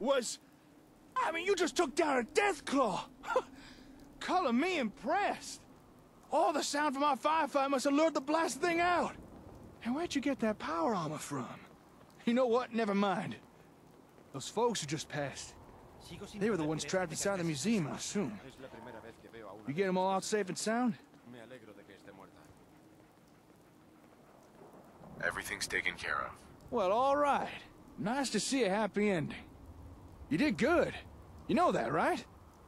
was... I mean, you just took down a Deathclaw. Color me impressed. All the sound from our firefight must have lured the blast thing out. And where'd you get that power armor from? You know what? Never mind. Those folks who just passed. They were the ones trapped inside the museum, I assume. You get them all out safe and sound? Everything's taken care of. Well, all right. Nice to see a happy ending. You did good. You know that, right?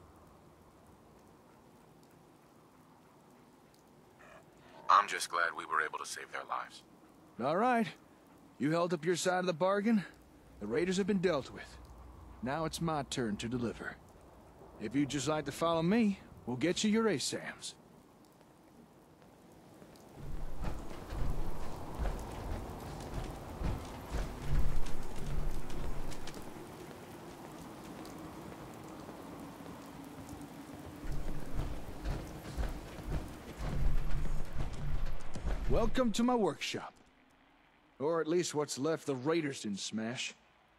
I'm just glad we were able to save their lives. All right. You held up your side of the bargain. The raiders have been dealt with. Now it's my turn to deliver. If you'd just like to follow me, we'll get you your ASAMs. Welcome to my workshop. Or at least what's left the raiders didn't smash.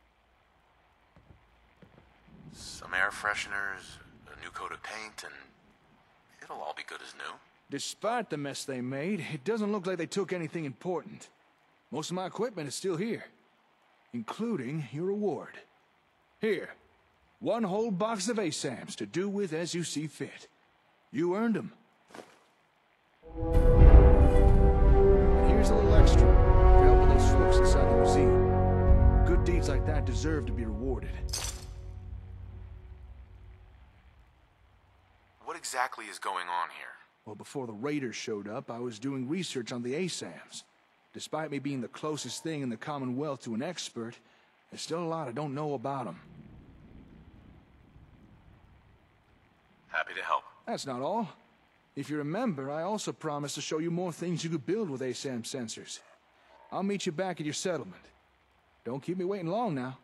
Some air fresheners, a new coat of paint, and it'll all be good as new. Despite the mess they made, it doesn't look like they took anything important. Most of my equipment is still here, including your reward. Here, one whole box of ASAMs to do with as you see fit. You earned them. Here's a little extra for helping those folks inside the museum. Good deeds like that deserve to be rewarded. What exactly is going on here? Well, before the raiders showed up, I was doing research on the ASAMs. Despite me being the closest thing in the Commonwealth to an expert, there's still a lot I don't know about them. Happy to help. That's not all. If you remember, I also promised to show you more things you could build with ASAM sensors. I'll meet you back at your settlement. Don't keep me waiting long now.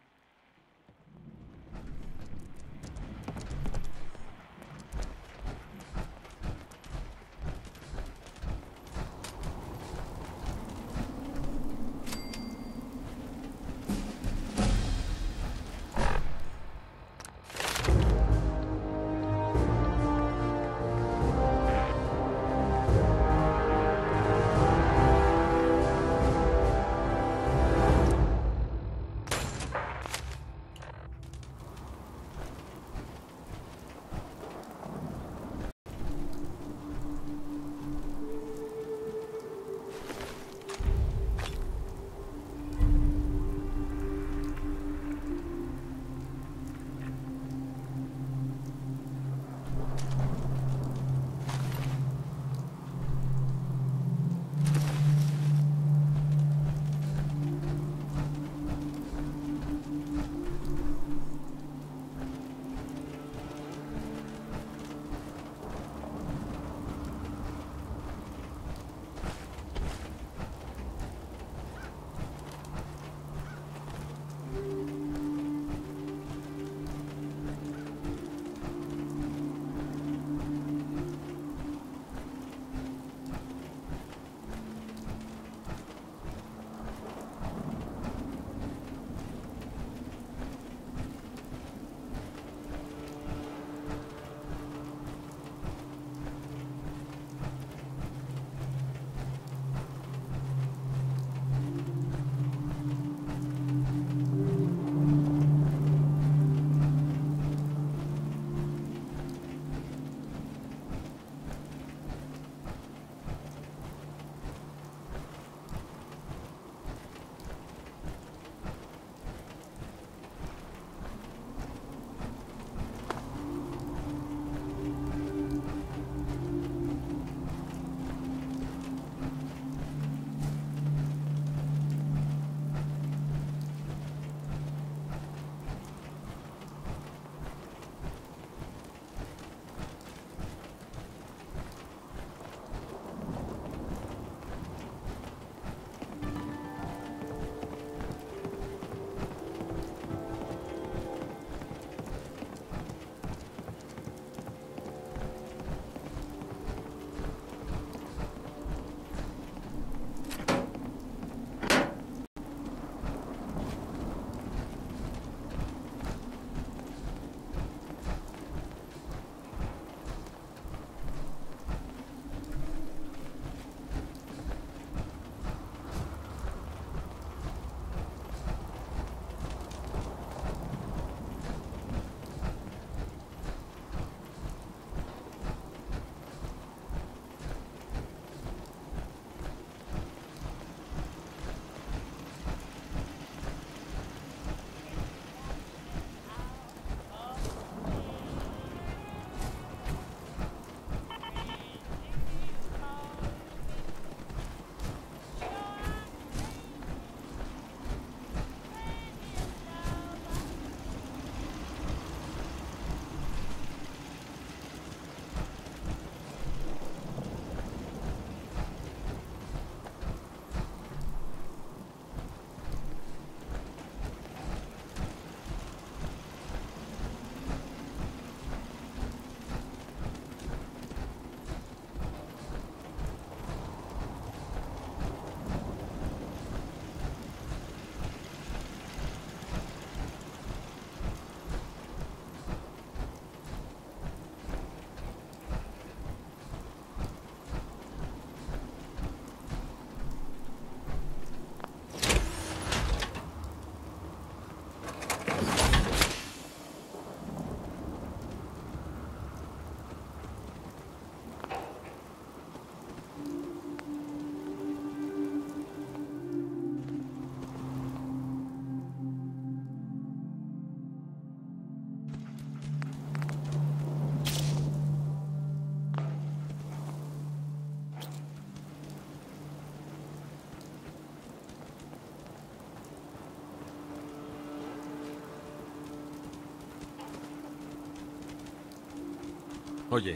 Oye.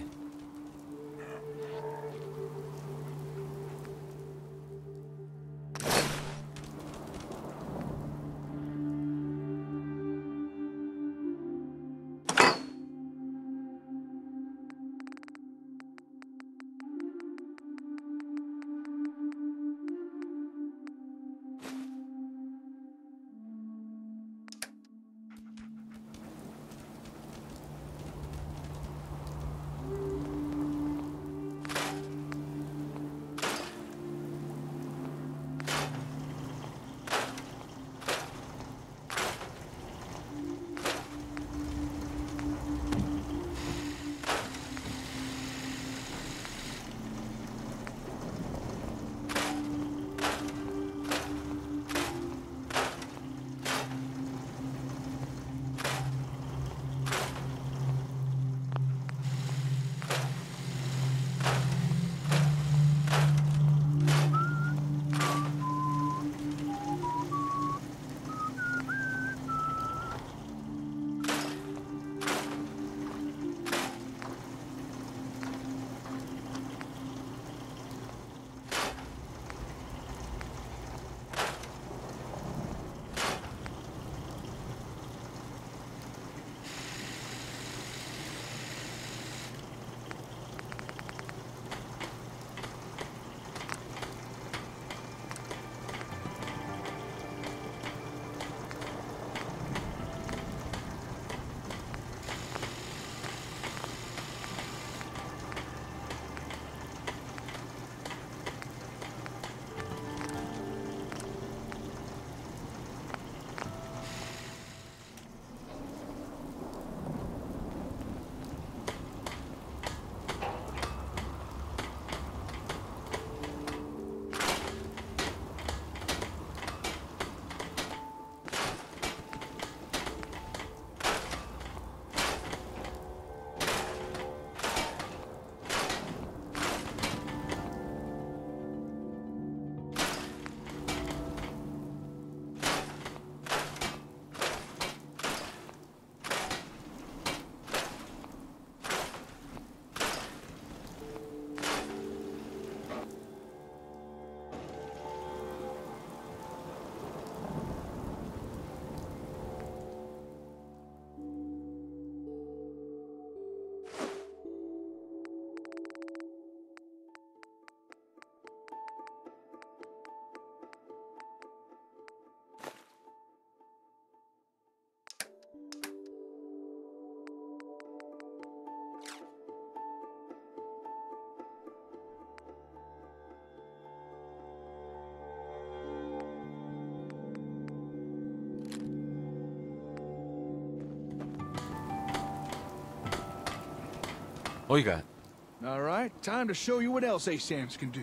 Oiga. All right, time to show you what else ASAMs can do.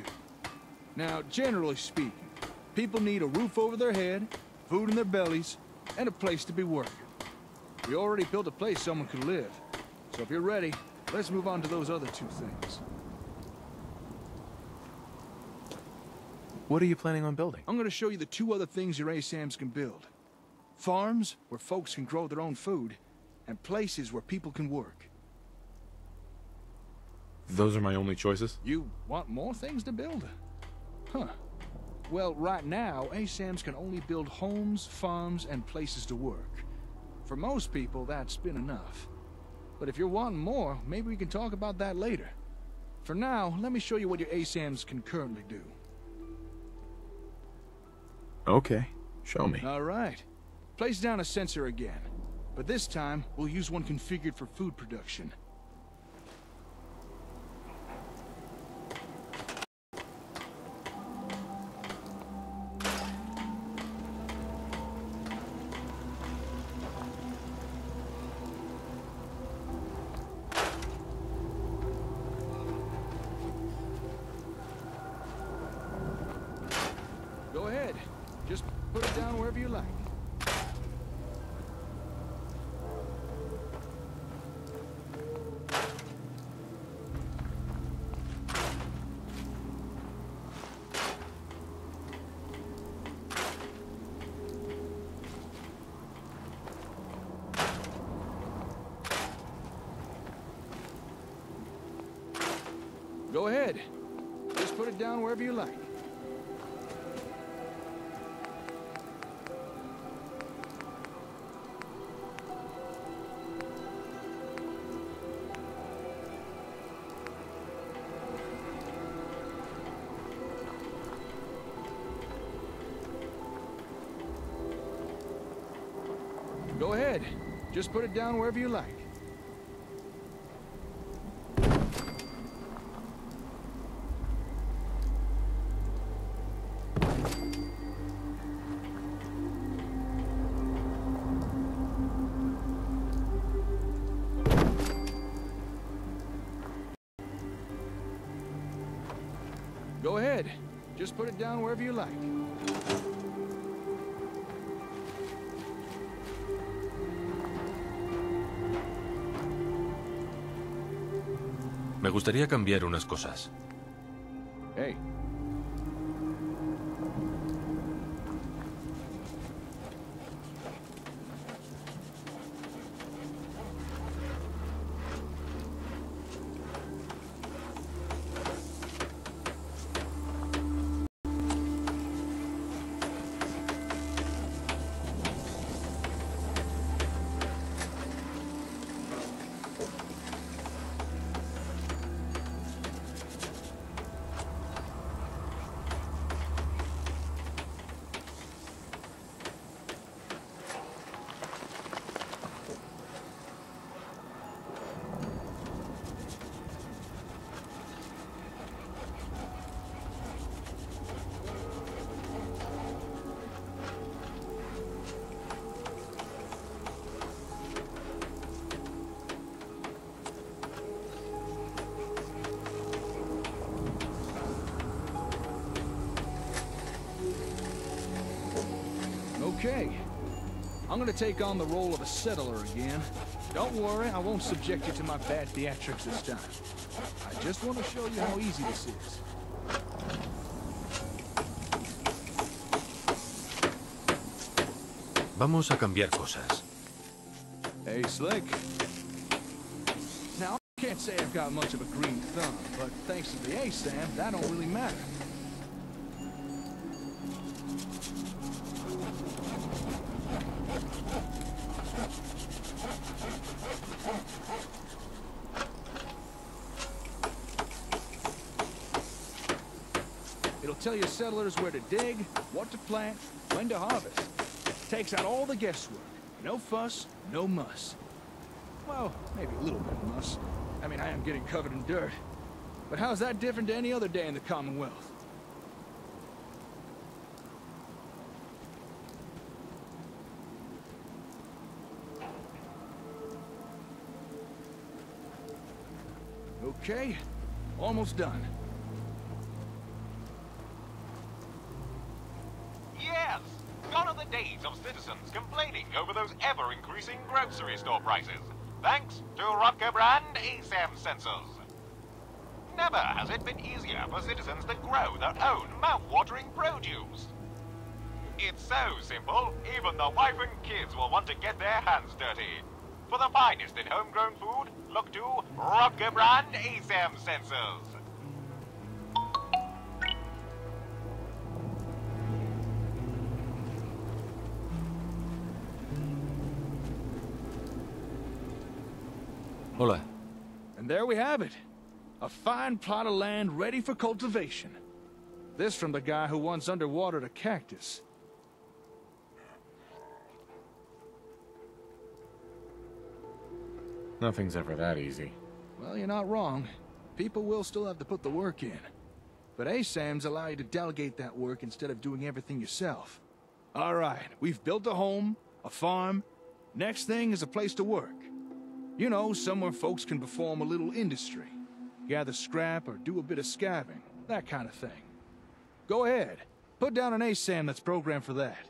Now, generally speaking, people need a roof over their head, food in their bellies, and a place to be working. We already built a place someone could live. So if you're ready, let's move on to those other two things. What are you planning on building? I'm gonna show you the two other things your ASAMs can build. Farms, where folks can grow their own food, and places where people can work. Those are my only choices? You want more things to build? Huh. Well, right now, ASAMs can only build homes, farms, and places to work. For most people, that's been enough. But if you're wanting more, maybe we can talk about that later. For now, let me show you what your ASAMs can currently do. Okay, show me. All right. Place down a sensor again. But this time, we'll use one configured for food production. Go ahead. Just put it down wherever you like. it down wherever you like. Go ahead. Just put it down wherever you like. Go ahead. Just put it down wherever you like. Me gustaría cambiar unas cosas. Hey. Okay. I'm gonna take on the role of a settler again. Don't worry, I won't subject you to my bad theatrics this time. I just want to show you how easy this is. Vamos a cambiar cosas. Hey, Slick. Now, I can't say I've got much of a green thumb, but thanks to the ASAM, that don't really matter. It'll tell your settlers where to dig, what to plant, when to harvest. Takes out all the guesswork. No fuss, no muss. Well, maybe a little bit of muss. I mean, I am getting covered in dirt. But how's that different to any other day in the Commonwealth? Okay, almost done. Yes! Gone are the days of citizens complaining over those ever-increasing grocery store prices. Thanks to Rotko brand ASAM sensors. Never has it been easier for citizens to grow their own mouth-watering produce. It's so simple, even the wife and kids will want to get their hands dirty. For the finest in homegrown food, look to Rotko brand ASAM sensors. Hola. And there we have it. A fine plot of land ready for cultivation. This from the guy who once underwatered a cactus. Nothing's ever that easy. Well, you're not wrong. People will still have to put the work in. But ASAMs allow you to delegate that work instead of doing everything yourself. All right, we've built a home, a farm. Next thing is a place to work. You know, somewhere folks can perform a little industry. Gather scrap or do a bit of scavenging, that kind of thing. Go ahead. Put down an ASAM that's programmed for that.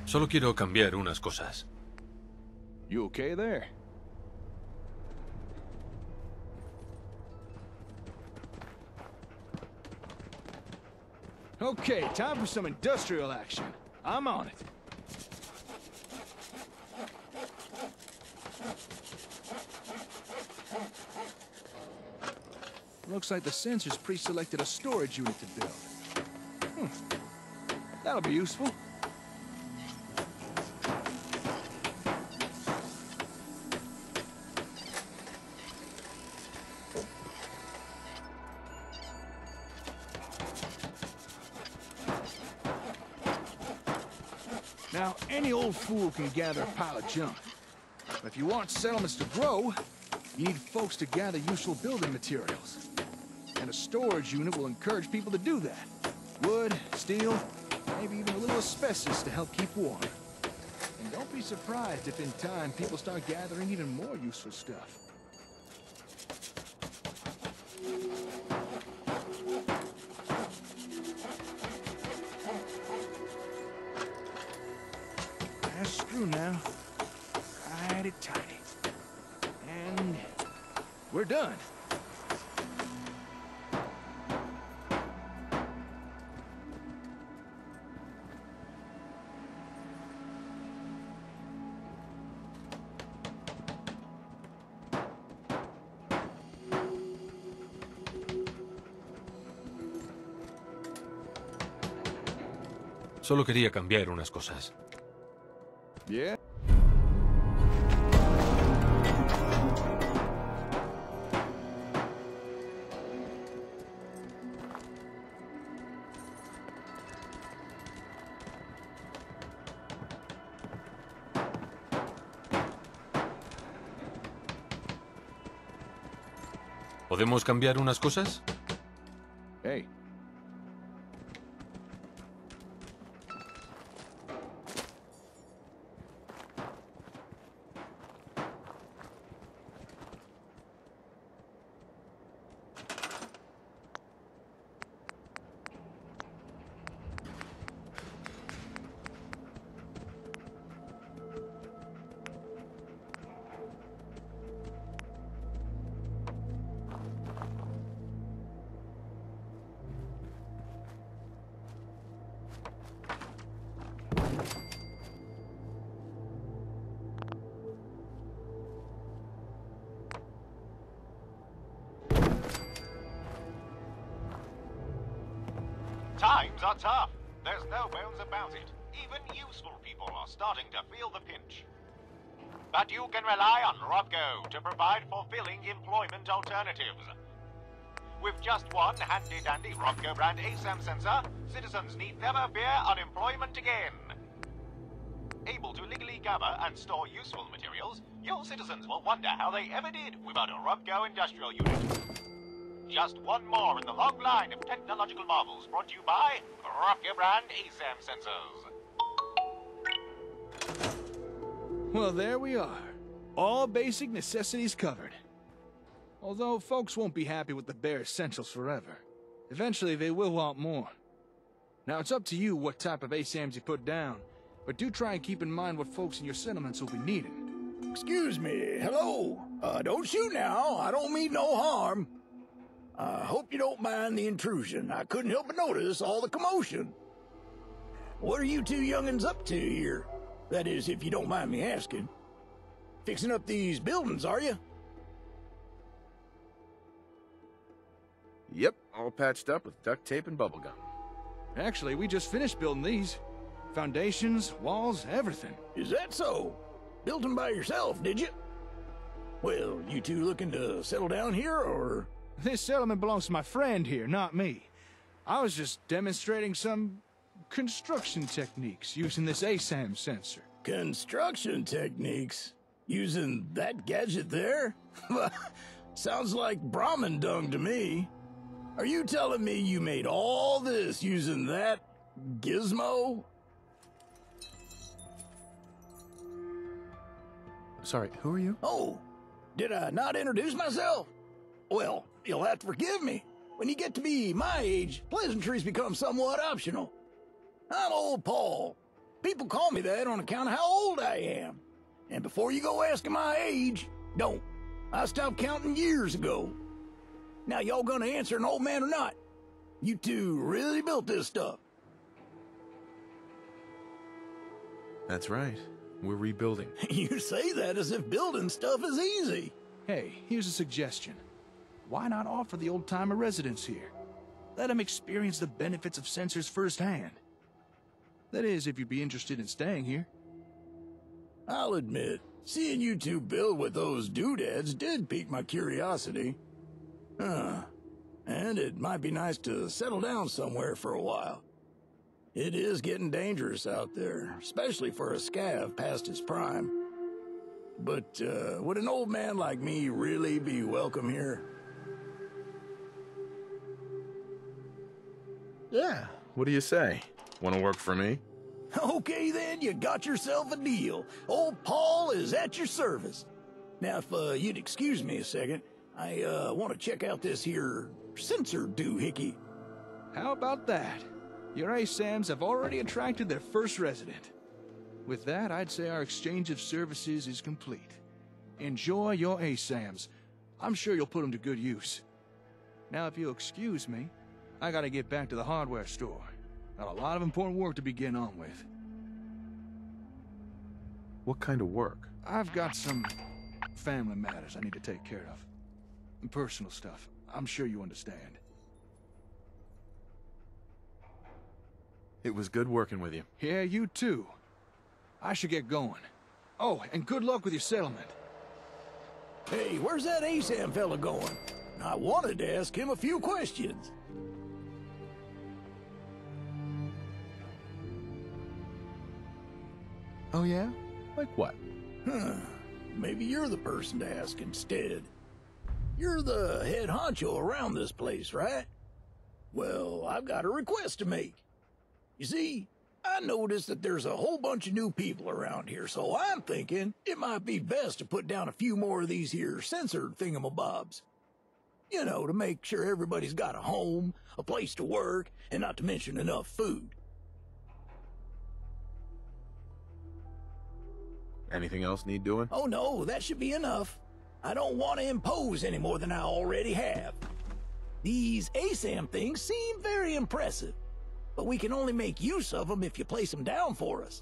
Solo quiero cambiar unas cosas. You okay there? Okay, time for some industrial action. I'm on it. Looks like the sensors pre-selected a storage unit to build. That'll be useful. Now, any old fool can gather a pile of junk. But if you want settlements to grow, you need folks to gather useful building materials. And a storage unit will encourage people to do that. Wood, steel, maybe even a little asbestos to help keep warm. And don't be surprised if in time people start gathering even more useful stuff. That's true now. Tidy, tidy. And we're done. Solo quería cambiar unas cosas. Yeah? ¿Podemos cambiar unas cosas? Hey. Times are tough. There's no bones about it. Even useful people are starting to feel the pinch. But you can rely on Robco to provide fulfilling employment alternatives. With just one handy-dandy Robco brand ASAM sensor, citizens need never fear unemployment again. Able to legally gather and store useful materials, your citizens will wonder how they ever did without a Robco industrial unit. Just one more in the long line of technological marvels brought to you by Robco brand ASAM sensors. Well, there we are. All basic necessities covered. Although folks won't be happy with the bare essentials forever. Eventually they will want more. Now it's up to you what type of ASAMs you put down, but do try and keep in mind what folks in your settlements will be needing. Excuse me, hello. Don't shoot now, I don't mean no harm. Hope you don't mind the intrusion. I couldn't help but notice all the commotion. What are you two young'uns up to here? That is, if you don't mind me asking. Fixing up these buildings, are you? Yep, all patched up with duct tape and bubblegum. Actually, we just finished building these. Foundations, walls, everything. Is that so? Built them by yourself, did you? Well, you two looking to settle down here, or...? This settlement belongs to my friend here, not me. I was just demonstrating some construction techniques using this ASAM sensor. Construction techniques? Using that gadget there? Sounds like Brahmin dung to me. Are you telling me you made all this using that gizmo? Sorry, who are you? Oh, did I not introduce myself? Well, you'll have to forgive me. When you get to be my age, pleasantries become somewhat optional. I'm old Paul. people call me that on account of how old I am. And before you go asking my age, don't. I stopped counting years ago. Now, y'all gonna answer an old man or not? You two really built this stuff. That's right. We're rebuilding. You say that as if building stuff is easy. Hey, here's a suggestion. Why not offer the old-timer residents here? Let them experience the benefits of sensors firsthand. That is, if you'd be interested in staying here. I'll admit, seeing you two build with those doodads did pique my curiosity. And it might be nice to settle down somewhere for a while. It is getting dangerous out there, especially for a scav past his prime. But, would an old man like me really be welcome here? Yeah. What do you say? Want to work for me? Okay then, you got yourself a deal. Old Paul is at your service. Now, if you'd excuse me a second, I want to check out this here sensor doohickey. How about that? Your ASAMs have already attracted their first resident. With that, I'd say our exchange of services is complete. Enjoy your ASAMs. I'm sure you'll put them to good use. Now, if you'll excuse me, I gotta get back to the hardware store. Got a lot of important work to be getting on with. What kind of work? I've got some family matters I need to take care of. Personal stuff. I'm sure you understand. It was good working with you. Yeah, you too. I should get going. Oh, and good luck with your settlement. Hey, where's that ASAM fella going? I wanted to ask him a few questions. Oh yeah? Like what? Maybe you're the person to ask instead. You're the head honcho around this place, right? Well, I've got a request to make. You see, I noticed that there's a whole bunch of new people around here, so I'm thinking it might be best to put down a few more of these here sensor thingamabobs. You know, to make sure everybody's got a home, a place to work, and not to mention enough food. Anything else need doing? Oh no, that should be enough. I don't want to impose any more than I already have. These ASAM things seem very impressive, but we can only make use of them if you place them down for us.